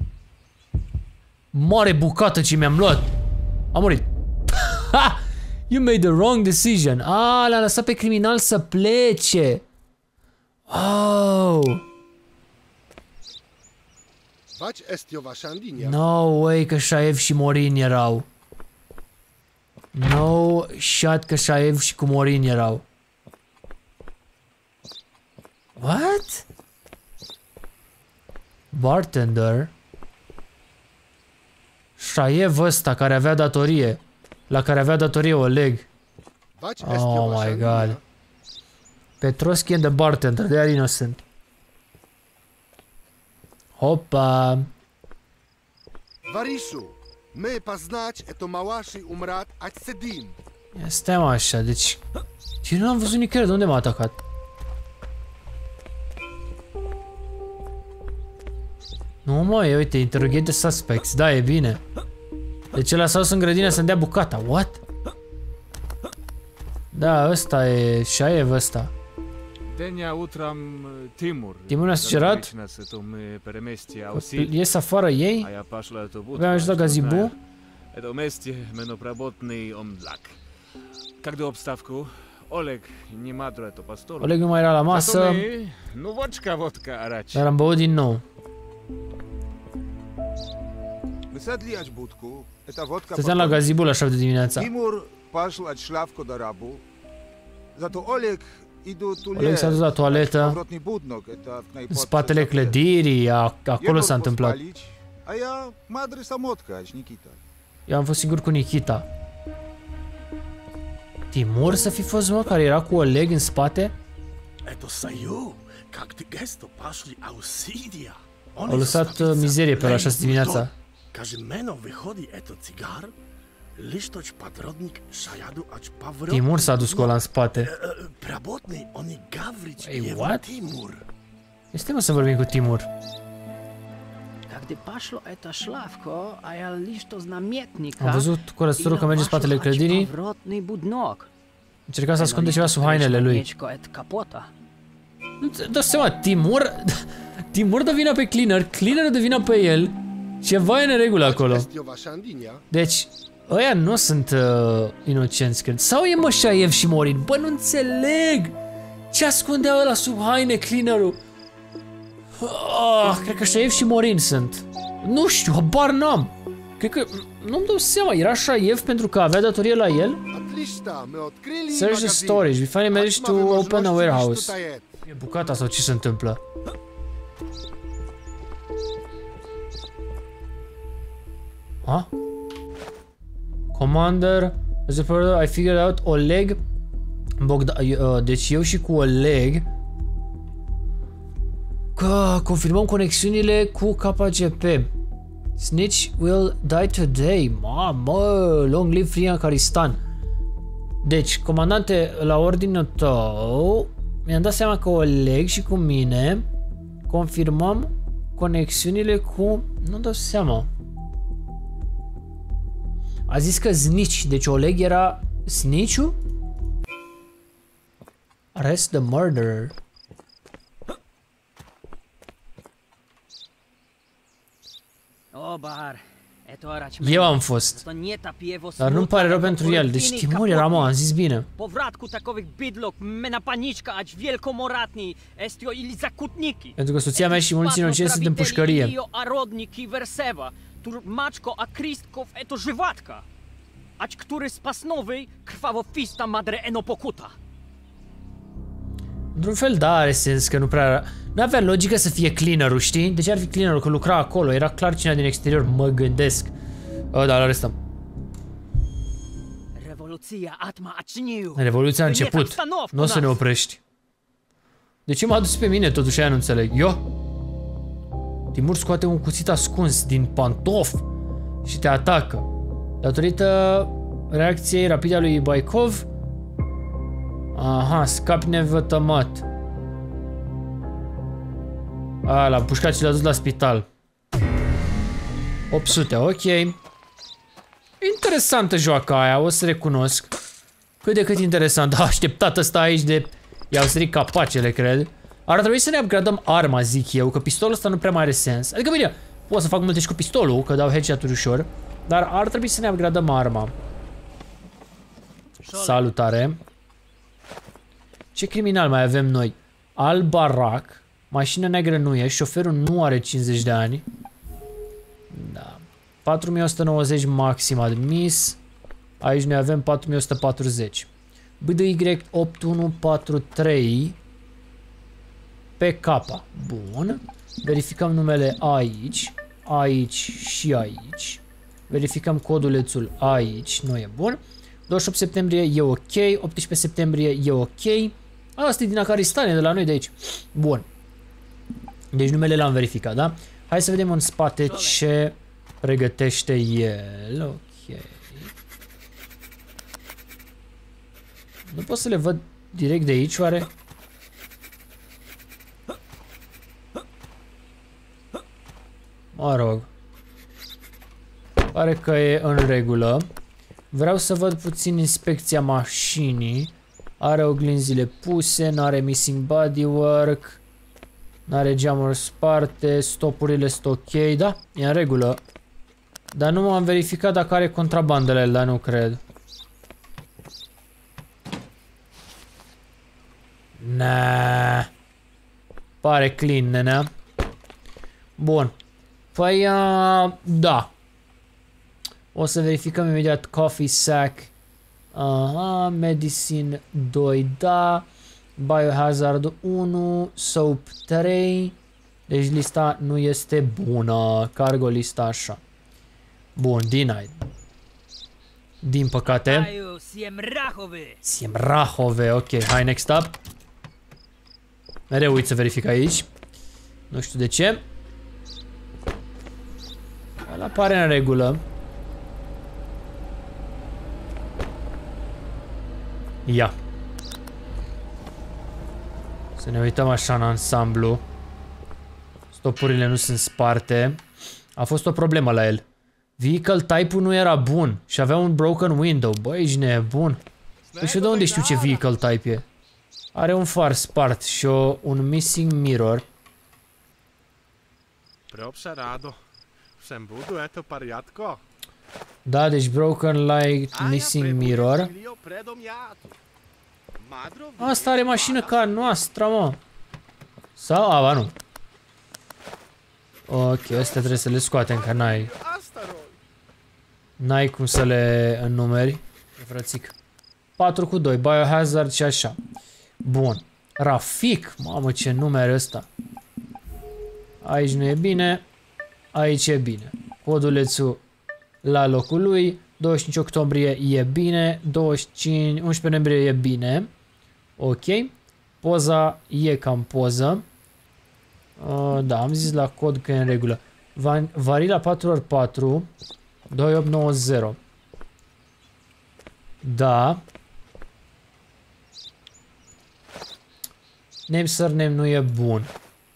Mare bucată ce mi-am luat. Am murit. Ha! You made the wrong decision. Ah, l-a lăsat pe criminal să plece. Oh. Vaci estio vașandinia. No way că Shaev și Morin erau. No shot că Shaev și cu Morin erau. What? Bartender? Shaev ăsta care avea datorie. La care avea datorie Oleg. Vaci estio Oh my vașandinia. god. Petrovski and the bartender, they are innocent. Hopa. Varișu, me paznaci eto mawași umrat aci sedim. Ia stai mă așa, deci... Eu nu am văzut nicăieri, de unde m-a atacat? Nu mă, uite, interrogate suspects, da, e bine. Deci ăla s-a dus în grădină să-mi dea bucata, what? Da, ăsta e Shaev ăsta. Denia utram Timur. Timur a sugerat? Ies afară ei? Aveam ajutat Gazibu? Это вместе менопработный омдлак. Как до обставку, Oleg не мадру это по столу. Oleg nu mai era la masă, Ну водка, водка, арач. dar am băut din nou. Высадли ач будку. Это водка. Stăteam la Gazibu la șapte dimineața. Timur пошел ач шлавку до рабу. Зато Олег иду туле. Oleg s-a dus la toaletă, Поворотный буднок. Это в în кнайпе. spatele clădirii, a- acolo s-a întâmplat. А я мадре самотка, ач Никита. Eu am fost singur cu Nikita. Timur să fi fost, mă, care era cu Oleg în spate? Это саю, как ты гесто пошли аусидия. Au lăsat uh, mizerie pe la șase dimineața. Каже мено выходи это цигар, лишь точ подродник шаяду ач павро. Timur s-a dus cu ăla în spate. Прработный, он и Гаврич, Эй, его what? Тимур. Este, mă, să vorbim cu Timur. Gdy poszło to szlawko, a ja listo znamietnika. Am văzut curățătorul că merge în spatele clădirii. Powrotny budnok. Încerca să ascunde ceva sub hainele lui. Et kapota. Nu-ți dai seama, Timur... Timur dă vina pe Cleaner, Cleaner dă vina pe el. Ceva e în regulă acolo. Estio vașandinia. Deci, ăia nu sunt uh, inocenți, cred. Sau e mă Shaev și Morin? Bă, nu înțeleg! Ce ascundea ăla sub haine, Cleaner-ul? Oh, cred că Shaev și Morin sunt. Nu știu, habar n-am. Cred că... Nu-mi dau seama, era Shaev pentru că avea datorie la el? Atlista, me otkrili Search the magazin. storage, we finally managed to Acum avem open a možnosti warehouse. što tajet. E bucata sau ce se întâmplă? Ha? Commander, as a further, I figured out Oleg Bogda, uh, deci eu și cu Oleg că confirmăm conexiunile cu K G P. Snitch will die today. Mamă, long live Free Karistan. Deci, comandante, la ordinul tău mi-am dat seama că Oleg și cu mine confirmăm conexiunile cu... Nu dau seama. A zis că Snitch, deci Oleg era Snitch-ul? Arrest the murderer. O bar, eto arać. Eu am fost. To nie tapiewo. Dar nu-mi pare rău pentru el, deci Timur era, mă, am zis bine. Powratku takowych bydlok, mena paniczka, ać wielkomoratni, estio ili zakutniki. Pentru că soția mea și mulți inocenți sunt în pușcărie. Io arodniki verseva, tur maczko a kristkow eto żywatka. Ać który z pasnowej krwawo fista madre eno pokuta. Într-un fel, da, are sens că nu prea... Nu avea logică să fie Cleaner-ul, știi? De ce ar fi Cleaner-ul? Că lucra acolo, era clar cineva din exterior, mă gândesc. O, dar arestăm. Revoluția atma aciniu. Revoluția a început. Nu o să ne oprești. De ce m-a dus pe mine? Totuși aia nu înțeleg. Eu? Timur scoate un cuțit ascuns din pantof și te atacă. Datorită reacției rapide a lui Baikov. Aha, scapi nevătămat. A, l-a pușcat și l-a dus la spital. opt sute, ok. Interesantă joaca aia, o să recunosc. Cât de cât interesant. A așteptat ăsta aici de... I-au sărit capacele, cred. Ar trebui să ne upgradăm arma, zic eu, că pistolul ăsta nu prea mai are sens. Adică, bine, pot să fac multe și cu pistolul, că dau headshot-uri ușor. Dar ar trebui să ne upgradăm arma. Salutare. Ce criminal mai avem noi? Al Barak. Mașina neagră nu e, șoferul nu are cincizeci de ani. Da. patru mii o sută nouăzeci maxim admis. Aici noi avem patru mii o sută patruzeci. B D Y opt unu patru trei P K. Bun. Verificăm numele aici, aici și aici. Verificăm codulețul aici, nu e bun. douăzeci și opt septembrie e ok, optsprezece septembrie e ok. Asta e din Acaristan, e de la noi de aici. Bun. Deci numele l-am verificat, da? Hai să vedem în spate ce pregătește el. Ok. Nu pot să le văd direct de aici, oare? Mă rog. Pare că e în regulă. Vreau să văd puțin inspecția mașinii. Are oglinzile puse, n-are missing bodywork, n-are geamuri sparte, stopurile sunt ok, da? E în regulă. Dar nu m-am verificat dacă are contrabandele, dar nu cred. Nah. Pare clean, nenea. Bun. Păi, uh, da. O să verificăm imediat coffee sack. Aha, medicine doi, da. Biohazard unu, soap trei. Deci lista nu este bună. Cargo lista așa. Bun, denied. Din păcate. Siemrahove, ok, hai next up. Mereu uit să verific aici. Nu știu de ce. Ăla pare în regulă. Ia. Să ne uităm așa în ansamblu. Stopurile nu sunt sparte. A fost o problemă la el. Vehicle type-ul nu era bun și avea un broken window. Băi, ești nebun. Păi și de unde știu ce vehicle type e? Are un far spart și o, un missing mirror. Preobservado. Sem budu eto pariatko. Da, deci broken light, missing mirror. Asta are mașină ca noastră, mă. Sau? A, ba nu. Ok, astea trebuie să le scoatem, că n-ai. N-ai cum să le înnumeri, frățic. patru cu doi, biohazard și așa. Bun. Rafik, mamă ce nume are ăsta. Aici nu e bine. Aici e bine. Codulețul la locul lui. douăzeci și cinci octombrie e bine. douăzeci și cinci, unsprezece noiembrie e bine. Ok. Poza e cam poză. Uh, da, am zis la cod că e în regulă. Varila patru ori patru. doi opt nouă zero. Da. Name surname nu e bun.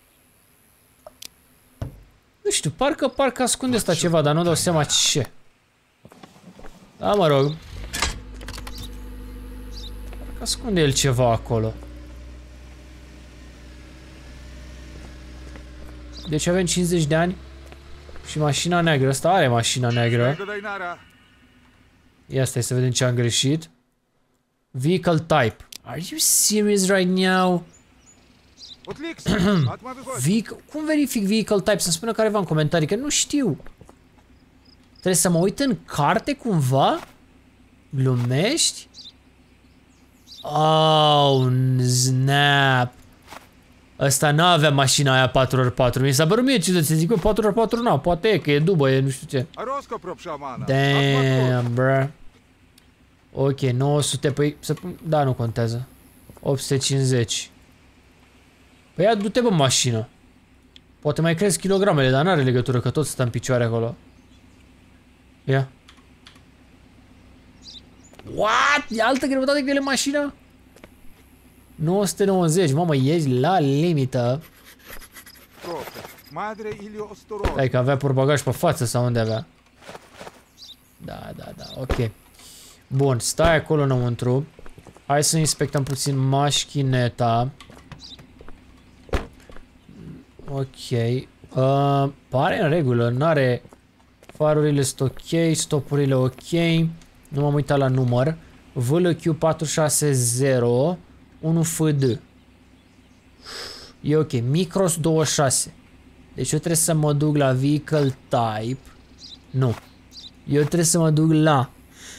Nu știu, parcă, parcă ascunde asta ceva, dar nu dau seama ce. Da, mă rog. Parcă ascunde el ceva acolo. Deci avem cincizeci de ani. Și mașina neagră. Asta are mașina neagră. Ia stai să vedem ce am greșit. Vehicle type. Are you serious right now? Vehicle... Cum verific vehicle type? Să-mi spună careva în comentarii, că nu știu. Trebuie să mă uit în carte cumva? Glumești? Oh, snap. Ăsta n-avea mașina aia patru ori patru. Mi s-a părut mie ciudat să zic, patru ori patru n-au. Poate e că e dubă, e nu știu ce. Damn, bruh. Ok, nouă sute, păi, să pun... Da, nu contează. opt sute cincizeci. Păi ia, du-te bă mașină. Poate mai crezi kilogramele, dar n-are legătură, că tot stă în picioare acolo. Ia. What? E altă greutate decât ele mașina? nouă sute nouăzeci, mamă, ești la limită. Stai că avea portbagaj pe față sau unde avea? Da, da, da, ok. Bun, stai acolo înăuntru. Hai să inspectăm puțin mașineta. Ok. Uh, pare în regulă, n-are... Farurile sunt ok, stopurile ok. Nu m-am uitat la număr. V L Q patru șase zero unu F D. E ok. Micros douăzeci și șase. Deci eu trebuie să mă duc la vehicle type. Nu. Eu trebuie să mă duc la...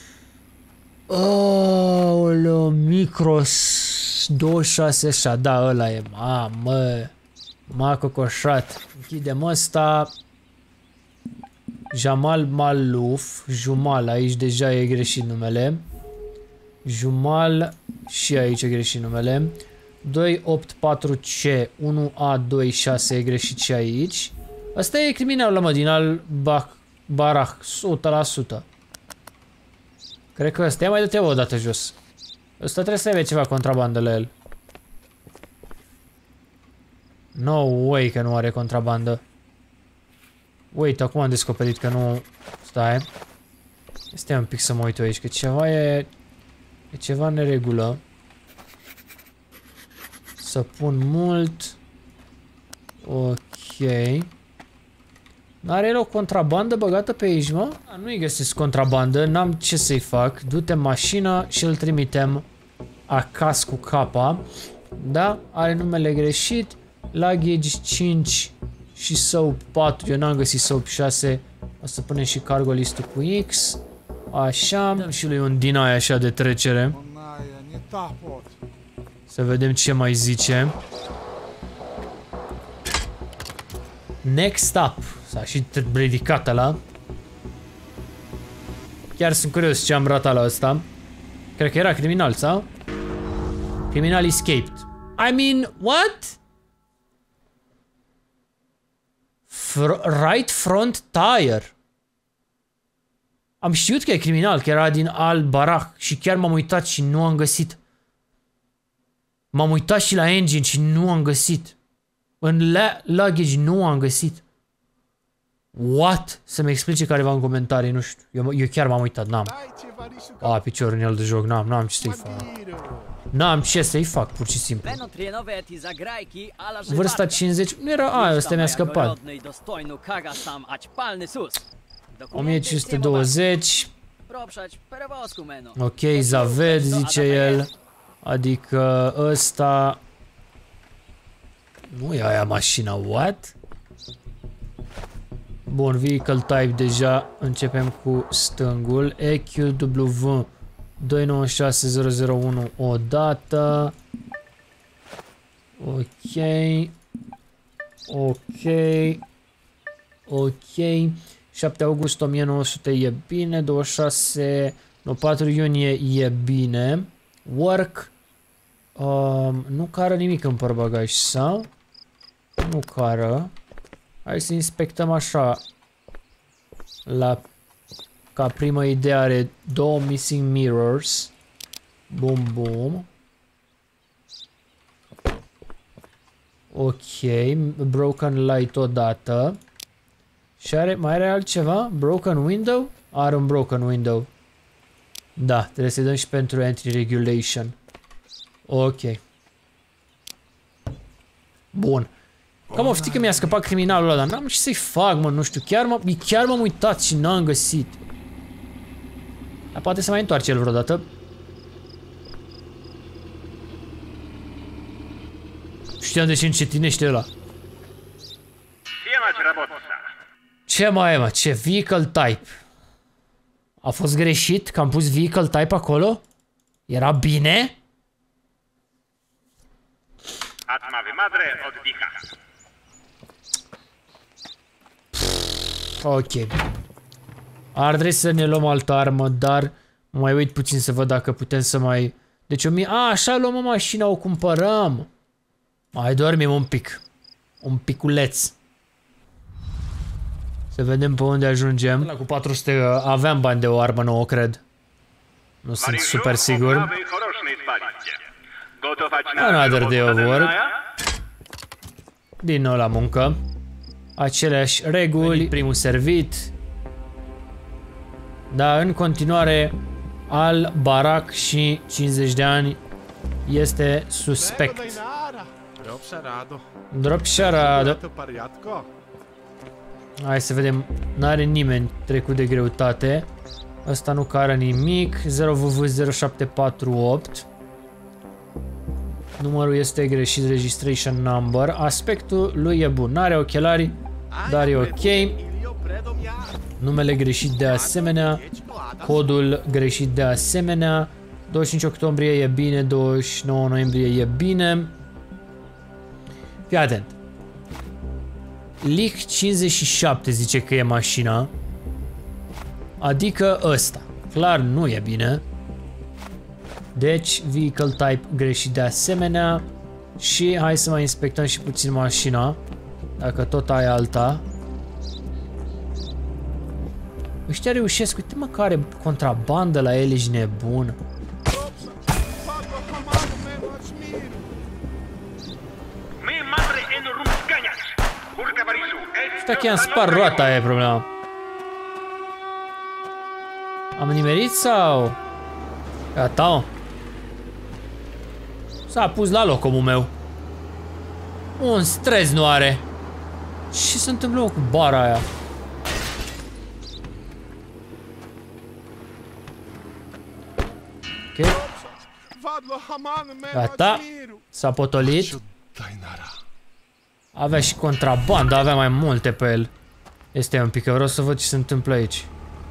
Oh, Micros două șase așa, da, ăla e. Mamă, m-a cocoșat. Închidem ăsta. Jamal Maluf, Jumal, aici deja e greșit numele. Jumal și aici e greșit numele. doi opt patru C unu A doi șase e greșit și aici. Asta e criminalul, mă, din al Barah, o sută la sută. Cred că ăsta, ia mai dă-te o dată jos. Ăsta trebuie să aibă ceva contrabandă la el. No way că nu are contrabandă. Uite, acum am descoperit că nu... Stai. Stai un pic să mă uit eu aici, că ceva e... E ceva în neregulă. Să pun mult. Ok. N-are o contrabandă băgată pe aici, mă? Nu-i găsesc contrabandă, n-am ce să-i fac. Du-te în mașină și îl trimitem acasă cu capa. Da? Are numele greșit. Luggage cinci și soap patru. Eu n-am găsit soap șase. O să punem și cargo listul cu X. Așa. Dăm și lui un din aia așa de trecere. Să vedem ce mai zice. Next up. S-a și ridicat ăla. Chiar sunt curios ce am ratat la ăsta. Cred că era criminal, sau? Criminal escaped. I mean, what? Fr right front tire. Am știut că e criminal, că era din Al Barah și chiar m-am uitat și nu am găsit. M-am uitat și la engine și nu am găsit. În luggage nu am găsit. What? Să-mi explice careva în comentarii, nu știu. Eu, eu chiar m-am uitat, n-am. A, piciorul în el de joc, n-am, n-am ce să-i fac. N-am ce să-i fac, pur și simplu. Vârsta cincizeci, nu era, a, ăsta mi-a scăpat. o mie cinci sute douăzeci. Ok, Zaved, zice el. Adică ăsta... Nu e aia mașina, what? Bun, vehicle type deja începem cu stângul. E Q W doi nouă șase zero zero unu o dată. Ok. Ok. Ok. șapte august o mie nouă sute e bine. douăzeci și șase... No, patru iunie e bine. Work. Um, nu cară nimic în portbagaj, sau? Nu cară. Hai să inspectăm așa. La... Ca prima idee are două missing mirrors. Bum, bum. Ok. Broken light odată. Și are... Mai are altceva? Broken window? Are un broken window. Da, trebuie să-i dăm și pentru entry regulation. Ok. Bun. Cam o știi că mi-a scăpat criminalul ăla, dar n-am ce să-i fac, mă, nu știu. Chiar m-am uitat și n-am găsit. Dar poate să mai întoarce el vreodată. Știam de ce încetinește ăla. Ce mai e, mă? Ce? Vehicle type. A fost greșit că am pus vehicle type acolo? Era bine? Ok. Ar trebui să ne luăm altă armă, dar mai uit puțin să văd dacă putem să mai... Deci o mie... A, așa luăm o mașină, o cumpărăm. Mai dormim un pic. Un piculeț. Să vedem pe unde ajungem. La cu patru sute aveam bani de o armă nouă, cred. Nu sunt super sigur. Another day of work. Din nou la muncă. Aceleași reguli, primul servit. Dar în continuare Al Barah și cincizeci de ani este suspect. Drop șarado. Hai să vedem. N-are nimeni trecut de greutate. Ăsta nu cară nimic. zero V V zero șapte patru opt. Numărul este greșit, registration number. Aspectul lui e bun. N-are ochelari, dar e ok. Numele greșit de asemenea. Codul greșit de asemenea. douăzeci și cinci octombrie e bine, douăzeci și nouă noiembrie e bine. Fii atent. Lich cincizeci și șapte zice că e mașina. Adică ăsta. Clar nu e bine. Deci vehicle type greșit de asemenea. Și hai să mai inspectăm și puțin mașina. Dacă tot ai alta. Ăștia reușesc, uite mă că are contrabandă la el, ești nebun. Ăsta că i-am spart roata, aia e problema. Am nimerit sau? Gata. S-a pus la loc omul meu. Un stres nu are. Ce se întâmplă cu bara aia? Ok. Gata. S-a potolit. Avea și contrabandă, avea mai multe pe el. Este un pic, că vreau să văd ce se întâmplă aici.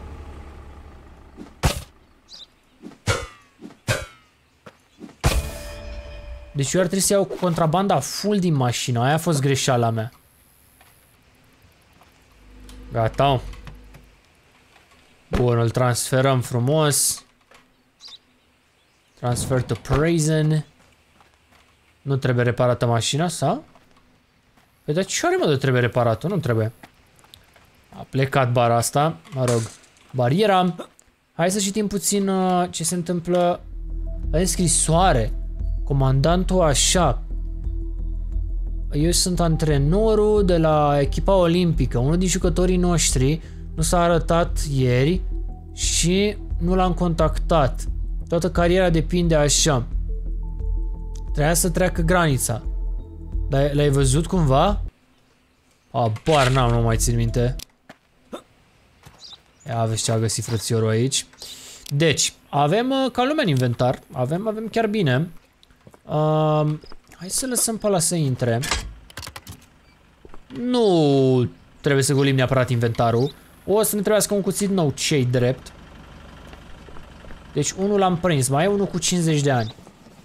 Deci eu ar trebui să iau contrabanda full din mașină. Aia a fost greșeala mea. Gata. Bun, îl transferăm frumos. Transfer to prison. Nu trebuie reparată mașina, sau? Păi dar ce are mă de trebuie reparată? Nu trebuie. A plecat bara asta. Mă rog. Bariera. Hai să citim puțin uh, ce se întâmplă. În scrisoare. Comandantul așa. Eu sunt antrenorul de la echipa olimpică. Unul din jucătorii noștri nu s-a arătat ieri și nu l-am contactat. Toată cariera depinde așa. Trebuia să treacă granița. L-ai văzut cumva? Abar n-am, nu mai țin minte. Ia vezi ce a găsit frățiorul aici. Deci, avem uh, ca lumea în inventar. Avem, avem chiar bine. Uh, hai să lăsăm pe ăla să intre. Nu trebuie să golim neapărat inventarul. O să ne trebuiască un cuțit nou, ce-i drept. Deci unul l-am prins, mai e unul cu cincizeci de ani.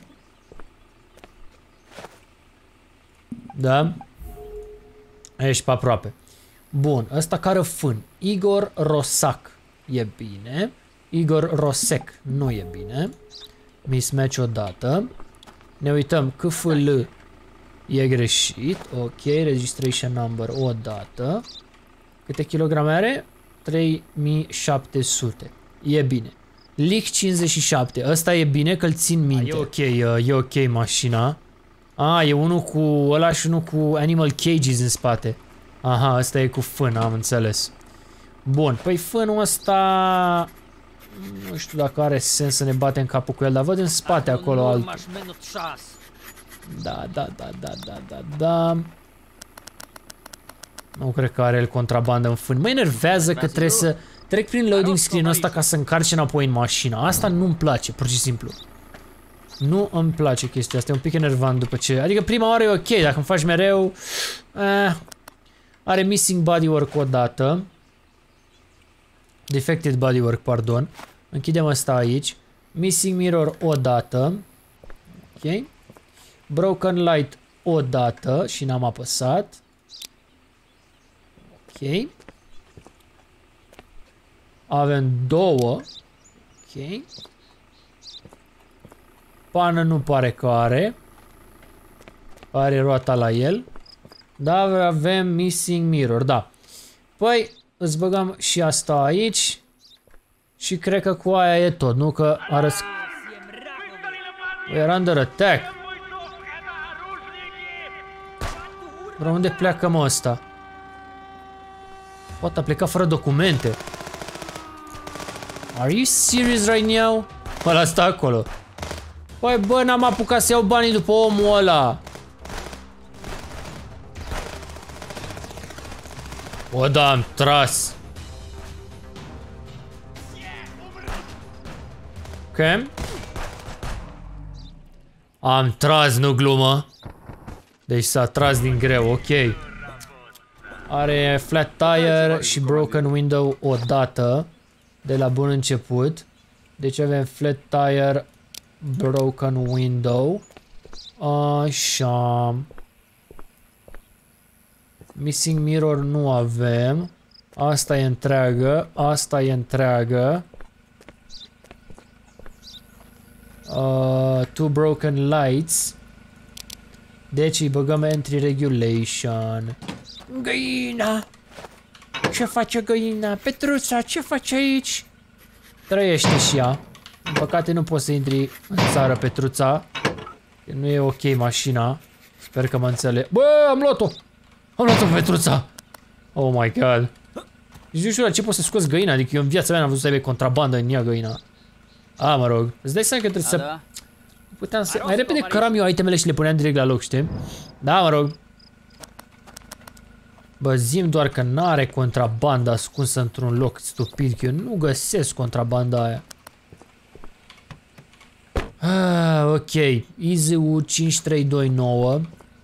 Da? Ești pe aproape. Bun, ăsta care fân. Igor Rosac. E bine. Igor Rosec. Nu e bine. Mismatch odată. Ne uităm. C F L e greșit. Ok. Registration number odată. Câte kilograme are? trei mii șapte sute. E bine. Lich cincizeci și șapte. Ăsta e bine că-l țin minte. A, e ok, e ok mașina. A, e unul cu ăla și unul cu animal cages în spate. Aha, ăsta e cu fân, am înțeles. Bun, păi fânul ăsta... Nu știu dacă are sens să ne batem capul cu el, dar văd în spate acolo altul. Da, da, da, da, da, da, da. Nu cred că are el contrabandă în fân. Mă enervează că trebuie să trec prin loading screen-ul ăsta ca să încarce înapoi în mașina. Asta nu-mi place, pur și simplu. Nu îmi place chestia asta, e un pic enervant după ce... Adică prima oară e ok, dacă îmi faci mereu... Eh, are missing bodywork odată. Defected bodywork, pardon. Închidem asta aici. Missing mirror odată. Ok. Broken light odată și n-am apăsat. Ok. Avem două. Ok. Pană nu pare că are. Are roata la el. Dar avem missing mirror, da. Păi, îți băgăm și asta aici. Și cred că cu aia e tot, nu? Că a răs... Era under attack. Bro, unde pleacă mă ăsta? Poate a plecat fără documente. Are you serious right now? Ăla stă acolo. Păi bă, n-am apucat să iau banii după omul ăla. O, da, am tras. Ok. Am tras, nu glumă. Deci s-a tras din greu, ok. Are flat tire și broken window odată. De la bun început. Deci avem flat tire, broken window. Așa. Missing mirror nu avem. Asta e întreagă. Asta e întreagă. Uh, two broken lights. Deci îi băgăm entry regulation. Găina! Ce face găina? Petruța, ce face aici? Trăiește și ea. În păcate nu poți să intri în țară, Petruța. Nu e ok mașina. Sper că mă înțeleg. Bă, am luat-o! Am luat-o, Petruța! Oh my god. Deci nu știu la ce poți să scoți găina. Adică eu în viața mea n-am văzut să aibă contrabandă în ea găina. A, mă rog. Îți dai seama că trebuie să... Puteam să... Mai repede căram eu itemele și le puneam direct la loc, știi? Da, mă rog. Bă, zi-mi doar că n-are contrabanda ascunsă într-un loc stupid, că eu nu găsesc contrabanda aia. Ah, ok. Easy-ul cinci trei doi nouă.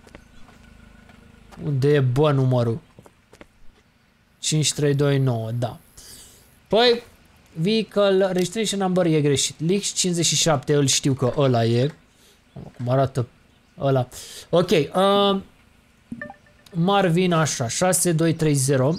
Unde e, bă, numărul? cinci trei doi nouă, da. Păi, vehicle registration number e greșit. L X cincizeci și șapte, îl știu că ăla e. Cum arată ăla. Ok. Uh, Marvin așa. șase doi trei zero.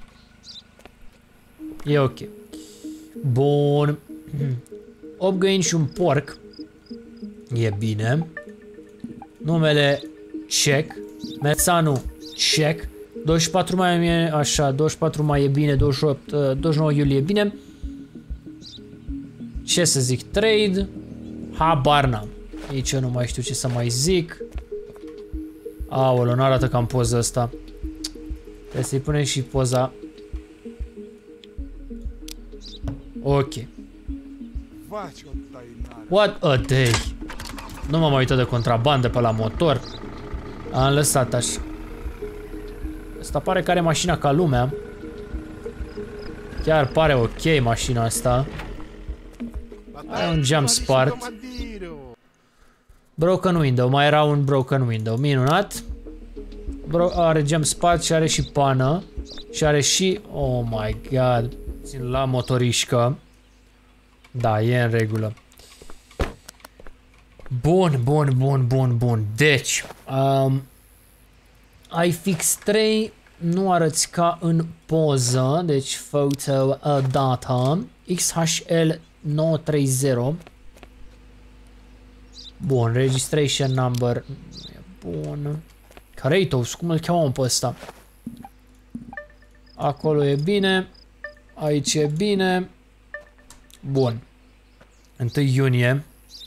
E ok. Bun. opt găini și un porc. E bine. Numele check. Mețanu check. douăzeci și patru mai e așa, douăzeci și patru mai e bine, douăzeci și opt, douăzeci și nouă iulie e bine. Ce să zic, trade. Habar n-am. Aici eu nu mai știu ce să mai zic. Aoleu, nu arată ca în poza asta. Trebuie să-i punem și poza. Ok. What a day. Nu m-am mai uitat de contrabandă pe la motor. Am lăsat așa. Asta pare că are mașina ca lumea. Chiar pare ok mașina asta. Are un geam spart. Broken window, mai era un broken window, minunat. Bro are geam spart și are și pană. Și are și, oh my god, țin la motorișcă. Da, e în regulă. Bun, bun, bun, bun, bun. Deci, um, iFix trei nu arăți ca în poză, deci photo uh, data X H L nouă trei zero. Bun, registration number. Bun. Kratos, cum îl cheamă pe ăsta? Acolo e bine. Aici e bine. Bun. unu iunie.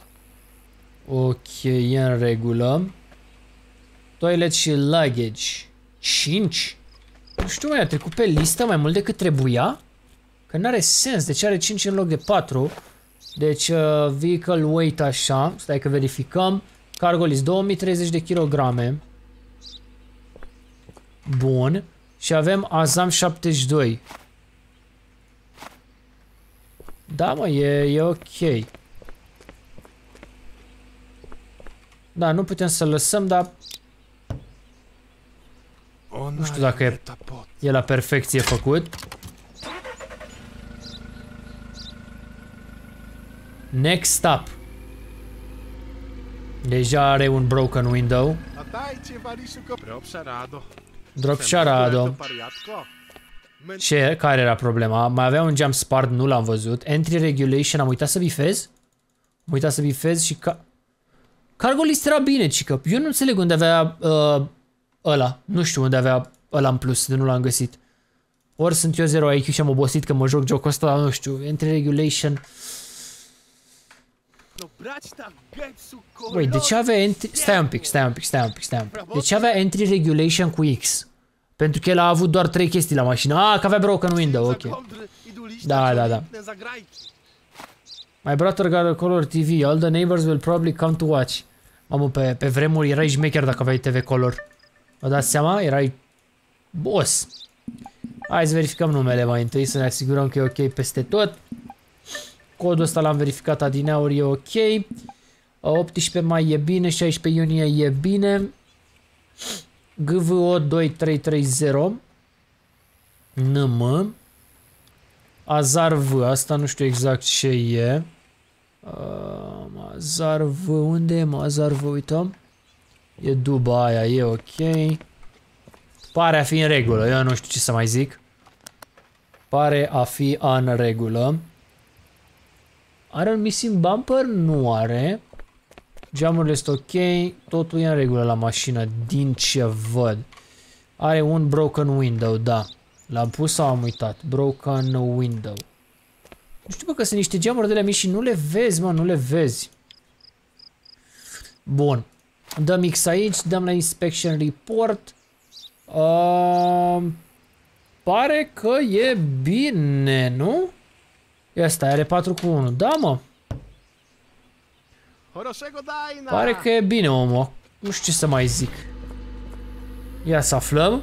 Ok, e în regulă. Toilet și luggage. cinci? Nu știu, mai a trecut pe listă mai mult decât trebuia? Că n-are sens, deci are cinci în loc de patru. Deci uh, vehicle weight așa, stai că verificăm. Cargo list două mii treizeci de kilograme. Bun. Și avem Azam șaptezeci și doi. Da, mă, e, e ok. Da, nu putem să lăsăm, dar nu știu dacă e, e la perfecție făcut. Next stop. Deja are un broken window. Drop Sharado. Ce? Care era problema? Mai avea un geam spart, nu l-am văzut. Entry regulation, am uitat să bifez? Am uitat să bifez și ca... Cargo list era bine, cică. Eu nu înțeleg unde avea uh, ăla. Nu știu unde avea ăla în plus, de nu l-am găsit. Ori sunt eu zero I Q și am obosit că mă joc jocul ăsta, dar nu știu. Entry regulation... Wait, de ce avea entry... Stai un pic, stai un pic, stai un pic, stai un pic. De ce avea entry regulation cu X? Pentru că el a avut doar trei chestii la mașină. Ah, că avea broken window, ok. Da, da, da. My brother got a color T V. All the neighbors will probably come to watch. Mamă, pe, pe vremuri erai șmecher dacă aveai T V color. Vă dați seama? Erai boss. Hai să verificăm numele mai întâi, să ne asigurăm că e ok peste tot. Codul ăsta l-am verificat adineauri, e ok. optsprezece mai e bine, șaisprezece iunie e bine. G V O doi trei trei zero. N M. Azar V, asta nu știu exact ce e. Uh, Azar V, unde e mă? Azar V, uităm. E duba aia, e ok. Pare a fi în regulă, eu nu știu ce să mai zic. Pare a fi în regulă. Are un missing bumper? Nu are. Geamurile sunt ok, totul e în regulă la mașină, din ce văd. Are un broken window, da. L-am pus sau am uitat? Broken window. Nu știu bă că sunt niște geamuri de la mici și nu le vezi, mă, nu le vezi. Bun. Dăm X aici, dăm la inspection report. Uh, pare că e bine, nu? E asta, are patru cu unu, da mă. Pare că e bine, omul. Nu știu ce să mai zic. Ia să aflăm.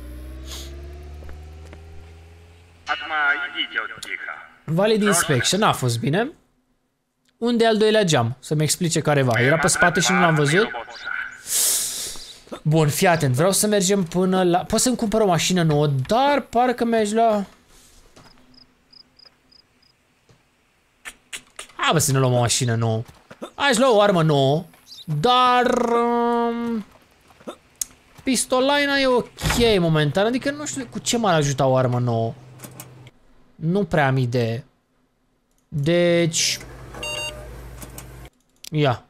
Valid inspection, n-a fost bine. Unde e al doilea geam? Să-mi explice careva. Era pe spate și nu l-am văzut? Bun, fii atent. Vreau să mergem până la... Pot să-mi cumpăr o mașină nouă, dar parcă mergi la... Hai bă să ne luăm o mașină nouă. Aș lua o armă nouă, dar... Um, pistolaina e ok momentan, adică nu știu cu ce m-ar ajuta o armă nouă. Nu prea am idee. Deci... Ia.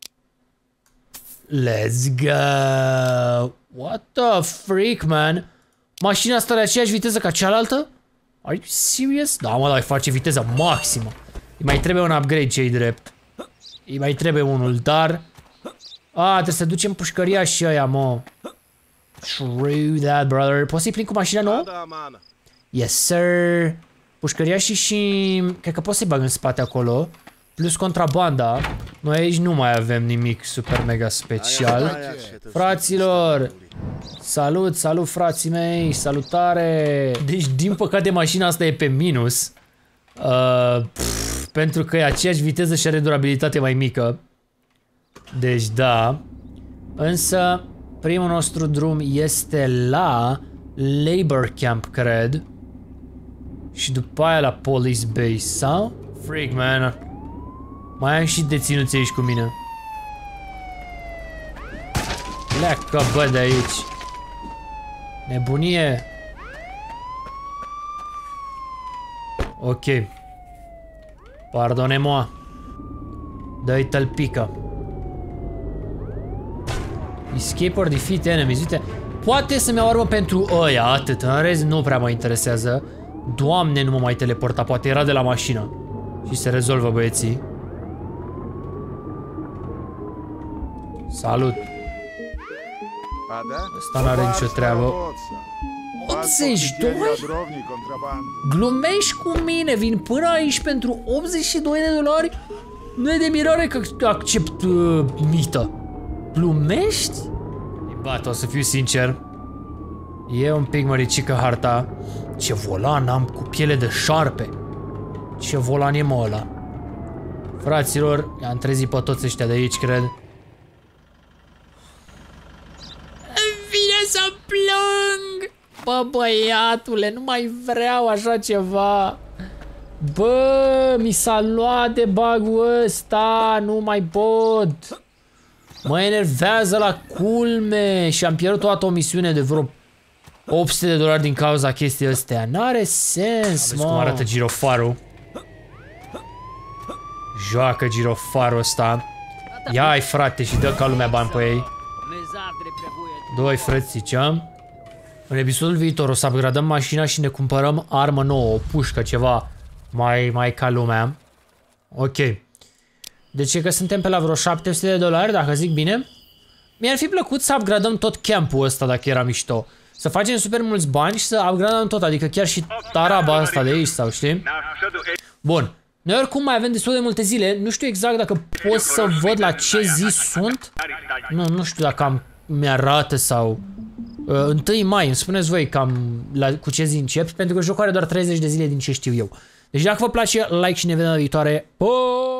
Let's go! What the freak, man? Mașina asta are aceeași viteză ca cealaltă? Are you serious? Da, mă, dar face viteză maximă. Îi mai trebuie un upgrade, ce-i drept. Îi mai trebuie unul, dar... A, trebuie să ducem pușcăria și ăia, mă. True that, brother. Poți să-i plin cu mașina nouă? Yes, sir. Pușcăria și și... Cred că pot să-i bag în spate acolo. Plus contrabanda. Noi aici nu mai avem nimic super mega special. Fraților! Salut, salut frații mei, salutare! Deci din păcate mașina asta e pe minus. Uh, pf, pentru că e aceeași viteză și are durabilitate mai mică. Deci da. Însă primul nostru drum este la Labor Camp, cred. Și după aia la Police Base, sau? Freak, man. Mai am și deținuți aici cu mine. Pleacă, bă, de aici. Nebunie. Ok. Pardone-moi. Dă-i tălpică. Escape or defeat enemies. Uite, poate să-mi iau armă pentru ăia, atât. În rest nu prea mă interesează. Doamne, nu mă mai teleporta. Poate era de la mașină. Și se rezolvă, băieții. Salut. Ăsta n-are nicio treabă. optzeci și doi? Glumești cu mine? Vin până aici pentru optzeci și doi de dolari? Nu e de mirare că accept uh, mită. Glumești? Bată, o să fiu sincer. E un pic măricică harta. Ce volan am cu piele de șarpe. Ce volan e mă ăla. Fraților, i-am trezit pe toți ăștia de aici, cred. Vine să plâng! Bă, băiatule, nu mai vreau așa ceva. Bă, mi s-a luat de bug-ul ăsta, nu mai pot. Mă enervează la culme și am pierdut toată o misiune de vreo opt sute de dolari din cauza chestii astea. N-are sens, mă. Cum arată girofarul. Joacă girofarul ăsta. Ia-i, frate, și dă ca lumea bani pe ei. Doi frățice. În episodul viitor o să upgradăm mașina și ne cumpărăm armă nouă, o pușcă, ceva mai, mai ca lumea. Ok. Deci e că suntem pe la vreo șapte sute de dolari, dacă zic bine. Mi-ar fi plăcut să upgradăm tot campul ăsta, dacă era mișto. Să facem super mulți bani și să upgradăm tot, adică chiar și taraba asta de aici, sau știi? Bun. Noi oricum mai avem destul de multe zile. Nu știu exact dacă pot să văd la ce zi sunt. Nu, nu știu dacă am mi-arată sau... Uh, întâi mai, îmi spuneți voi cam la, cu ce zi încep, pentru că jocul are doar treizeci de zile din ce știu eu. Deci dacă vă place, like și ne vedem la viitoare. Po!